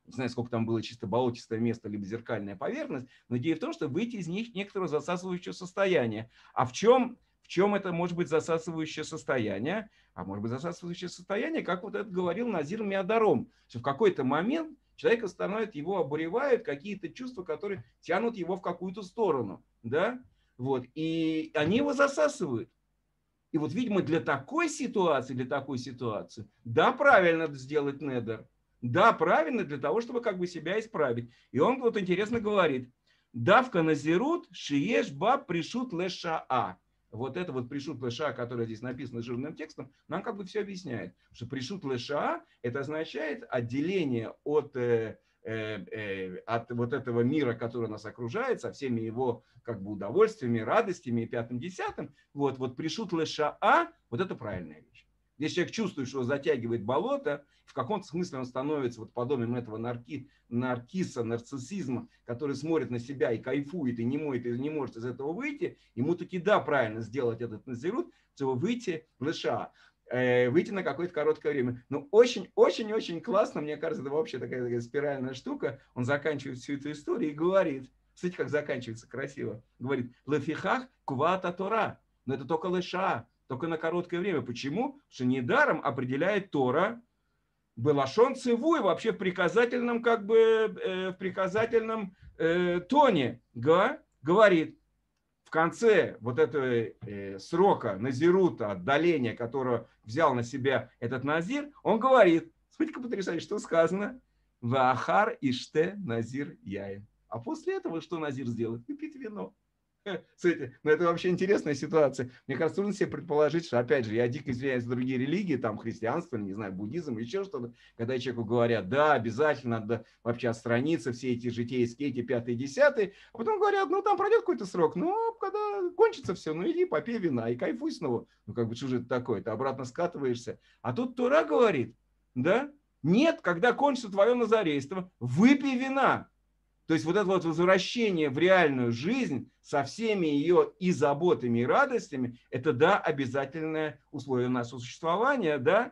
не знаю, сколько там было чисто болотистое место, либо зеркальная поверхность, но идея в том, что выйти из них некоторого засасывающего состояния. А в чем, в чем это может быть засасывающее состояние? А может быть засасывающее состояние, как вот это говорил Назир Миадаром, что в какой-то момент человека становится, его обуревают какие-то чувства, которые тянут его в какую-то сторону, да, вот, и они его засасывают. И вот, видимо, для такой ситуации, для такой ситуации, да, правильно сделать недер, да, правильно для того, чтобы как бы себя исправить. И он вот интересно говорит, давка назирут шиеш баб пришут лешаа. Вот это вот пришут леша, которое здесь написано жирным текстом, нам как бы все объясняет. Что пришут леша, это означает отделение от, э, э, э, от вот этого мира, который нас окружает, со всеми его как бы удовольствиями, радостями и пятым-десятым. Вот, вот пришут леша, вот это правильная вещь. Если человек чувствует, что его затягивает болото, в каком-то смысле он становится вот подобием этого нарки, наркиса, нарциссизма, который смотрит на себя и кайфует, и не может, и не может из этого выйти, ему таки да, правильно сделать этот назирут, чтобы выйти в леша, э, выйти на какое-то короткое время. Но очень-очень-очень классно, мне кажется, это вообще такая, такая спиральная штука. Он заканчивает всю эту историю и говорит, смотрите, как заканчивается красиво, говорит, лефихах квата тора, но это только леша, только на короткое время. Почему? Потому что недаром определяет Тора Белашон цивуй вообще в приказательном, как бы, э, в приказательном э, тоне га, говорит, в конце вот этого э, срока назирута, отдаления, которого взял на себя этот назир, он говорит, смотрите-ка потрясающе, что сказано, ваахар иште назир яин. А после этого что назир сделает? Выпьет вино. Смотрите, ну это вообще интересная ситуация. Мне кажется, трудно себе предположить, что, опять же, я дико извиняюсь за другие религии, там христианство, не знаю, буддизм, еще что-то, когда человеку говорят, да, обязательно надо вообще отстраниться, все эти житейские, эти пятые, десятые, а потом говорят, ну там пройдет какой-то срок, ну когда кончится все, ну иди попей вина и кайфуй снова. Ну как бы, что же это такое, ты обратно скатываешься. А тут Тора говорит, да, нет, когда кончится твое назарейство, выпей вина. То есть вот это вот возвращение в реальную жизнь со всеми ее и заботами, и радостями, это, да, обязательное условие нашего существования, да.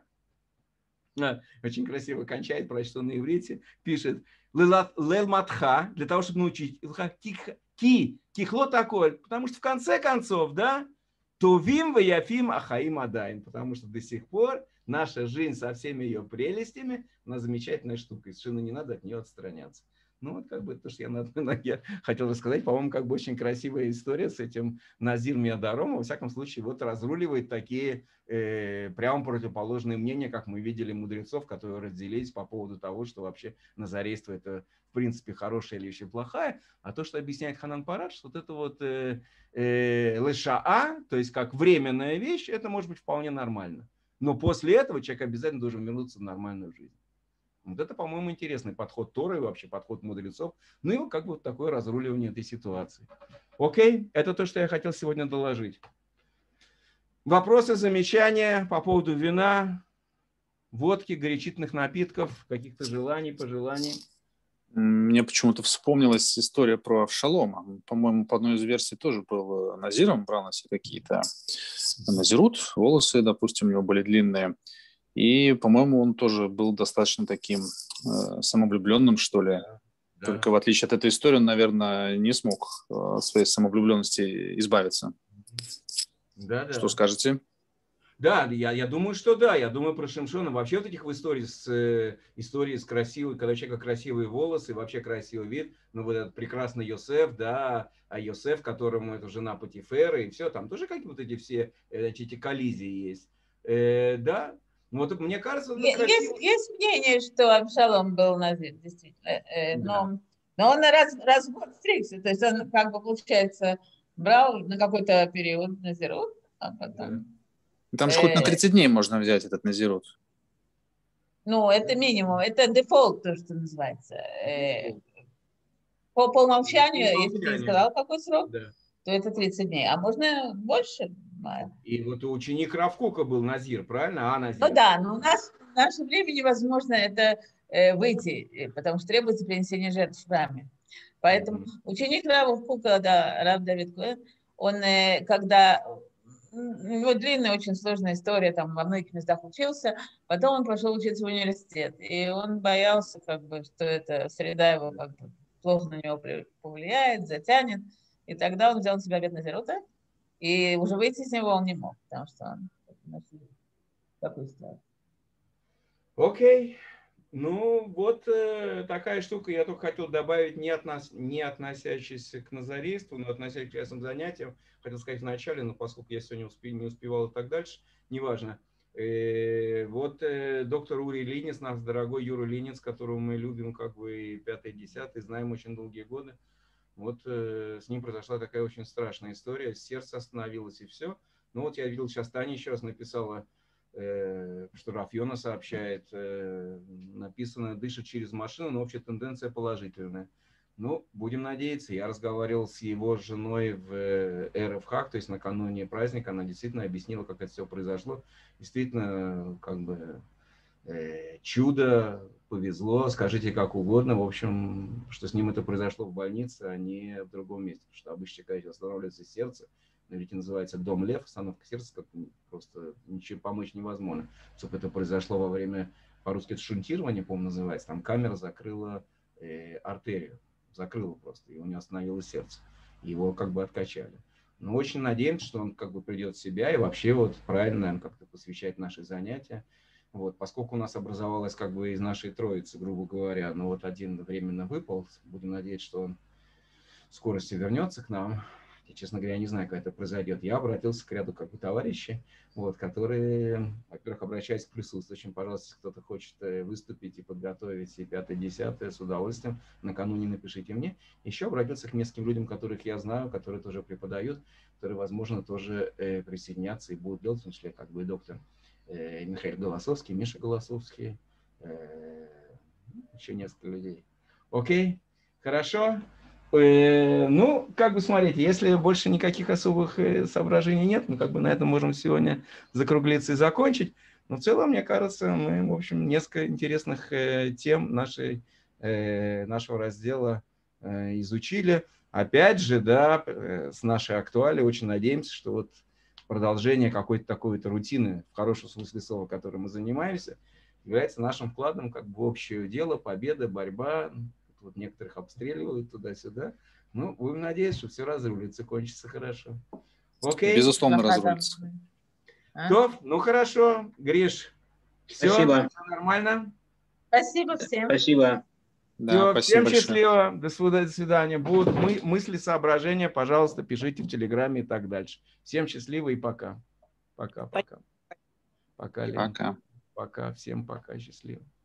Очень красиво кончает, прочту на иврите, пишет, лел матха, для того, чтобы научить, ки, кихло такое, потому что в конце концов, да, товим ваяфим ахаим адайн, потому что до сих пор наша жизнь со всеми ее прелестями, она замечательная штука, и совершенно не надо от нее отстраняться. Ну, вот как бы то, что я, я хотел рассказать, по-моему, как бы очень красивая история с этим Назир Миадаром. Во всяком случае, вот разруливает такие э, прямо противоположные мнения, как мы видели мудрецов, которые разделились по поводу того, что вообще назарейство это, в принципе, хорошая или еще плохая. А то, что объясняет Ханан Параш, что вот это вот э, э, лешаа, то есть как временная вещь, это может быть вполне нормально. Но после этого человек обязательно должен вернуться в нормальную жизнь. Вот это, по-моему, интересный подход Торы, вообще подход мудрецов. Ну и вот как бы вот такое разруливание этой ситуации. Окей, это то, что я хотел сегодня доложить. Вопросы, замечания по поводу вина, водки, горячительных напитков, каких-то желаний, пожеланий? Мне почему-то вспомнилась история про Авшалома. По-моему, по одной из версий тоже был назиром, брал на себя какие-то назирут, волосы, допустим, у него были длинные. И, по-моему, он тоже был достаточно таким э, самовлюбленным, что ли. Да. Только в отличие от этой истории, он, наверное, не смог от своей самовлюбленности избавиться. Да, да. Что скажете? Да, я, я думаю, что да. Я думаю про Шимшона. Вообще вот этих в истории с, э, истории с красивой, когда у человека красивые волосы, вообще красивый вид. Ну, вот этот прекрасный Йосеф, да, а Йосеф, которому это жена Патифера, и все, там тоже какие-то вот эти все э, эти коллизии есть. Э, да. Вот мне кажется, есть, есть, есть мнение, что Авшалом был назир, действительно, э, да. но, но он раз, раз в год стригся, то есть он, как бы, получается, брал на какой-то период назирут, а потом... Да. Там же э, хоть на тридцать дней можно взять этот назирут. Ну, это минимум, это дефолт, то, что называется. Э, по, по умолчанию, по если ты сказал, какой срок, да. то это тридцать дней, а можно больше. И вот ученик Рав Кока был назир, правильно? А, назир. Ну да, но у нас в наше время невозможно это э, выйти, потому что требуется принесение жертв в храме. Поэтому mm-hmm. ученик Рава Кока, да, Рав Давид Коэн, он, э, когда у него длинная, очень сложная история, там во многих местах учился, потом он пошел учиться в университет, и он боялся, как бы, что эта среда его как бы плохо на него повлияет, затянет, и тогда он взял на себя обет Назирута, и уже выйти из него он не мог, потому что он такой стал. Окей. Ну, вот э, такая штука, я только хотел добавить, не, относ, не относящийся к назарейству, но относящийся к частным занятиям. Хотел сказать вначале, но поскольку я сегодня успе, не успевал и так дальше, неважно. Э, вот э, доктор Ури Линец, наш дорогой Юра Линец, которого мы любим как бы пятый-десятый, знаем очень долгие годы. Вот э, с ним произошла такая очень страшная история, сердце остановилось и все. Ну вот я видел, сейчас Таня еще раз написала, что Раф Йона сообщает, написано «дышит через машину», но общая тенденция положительная. Ну, будем надеяться. Я разговаривал с его женой в эр эф хак, то есть накануне праздника, она действительно объяснила, как это все произошло. Действительно, как бы чудо, повезло, скажите как угодно. В общем, что с ним это произошло в больнице, а не в другом месте. Потому что обычно, конечно, останавливается сердце. Ведь называется «Дом Лев», остановка сердца, как просто ничего помочь невозможно. Чтобы это произошло во время, по-русски это шунтирование, по-моему, называется, там камера закрыла э, артерию, закрыла просто, и у него остановилось сердце. Его как бы откачали. Но очень надеемся, что он как бы придет в себя и вообще вот правильно, наверное, как-то посвящать наши занятия. Вот, поскольку у нас образовалось как бы из нашей троицы, грубо говоря, но вот один временно выпал, будем надеяться, что он в скорости вернется к нам. Я, честно говоря, не знаю, как это произойдет. Я обратился к ряду как бы товарищей, вот, которые, во-первых, обращаясь к присутствующим, пожалуйста, если кто-то хочет выступить и подготовить и пятое-десятое, с удовольствием, накануне напишите мне. Еще обратился к нескольким людям, которых я знаю, которые тоже преподают, которые, возможно, тоже э, присоединятся и будут делать, в том числе, как бы и доктор э, Михаил Голосовский, Миша Голосовский, э, еще несколько людей. Окей, хорошо. Ну, как бы смотрите, если больше никаких особых соображений нет, мы как бы на этом можем сегодня закруглиться и закончить. Но в целом, мне кажется, мы, в общем, несколько интересных тем нашей, нашего раздела изучили. Опять же, да, с нашей актуалией очень надеемся, что вот продолжение какой-то такой вот рутины, в хорошем смысле слова, которой мы занимаемся, является нашим вкладом как бы в общее дело, победа, борьба. Вот некоторых обстреливают туда-сюда. Ну, будем надеяться, что все разрулится, кончится хорошо. Окей? Безусловно, разрулится. А? То, ну хорошо, Гриш. Все, Спасибо. все нормально? Спасибо всем. Спасибо. Да, все, спасибо всем большое. счастливо. До свидания. До свидания. Будут мы, мысли, соображения, пожалуйста, пишите в Телеграме и так дальше. Всем счастливо и пока. Пока, пока. Пока, Лена. Пока. Пока. Всем пока. Счастливо.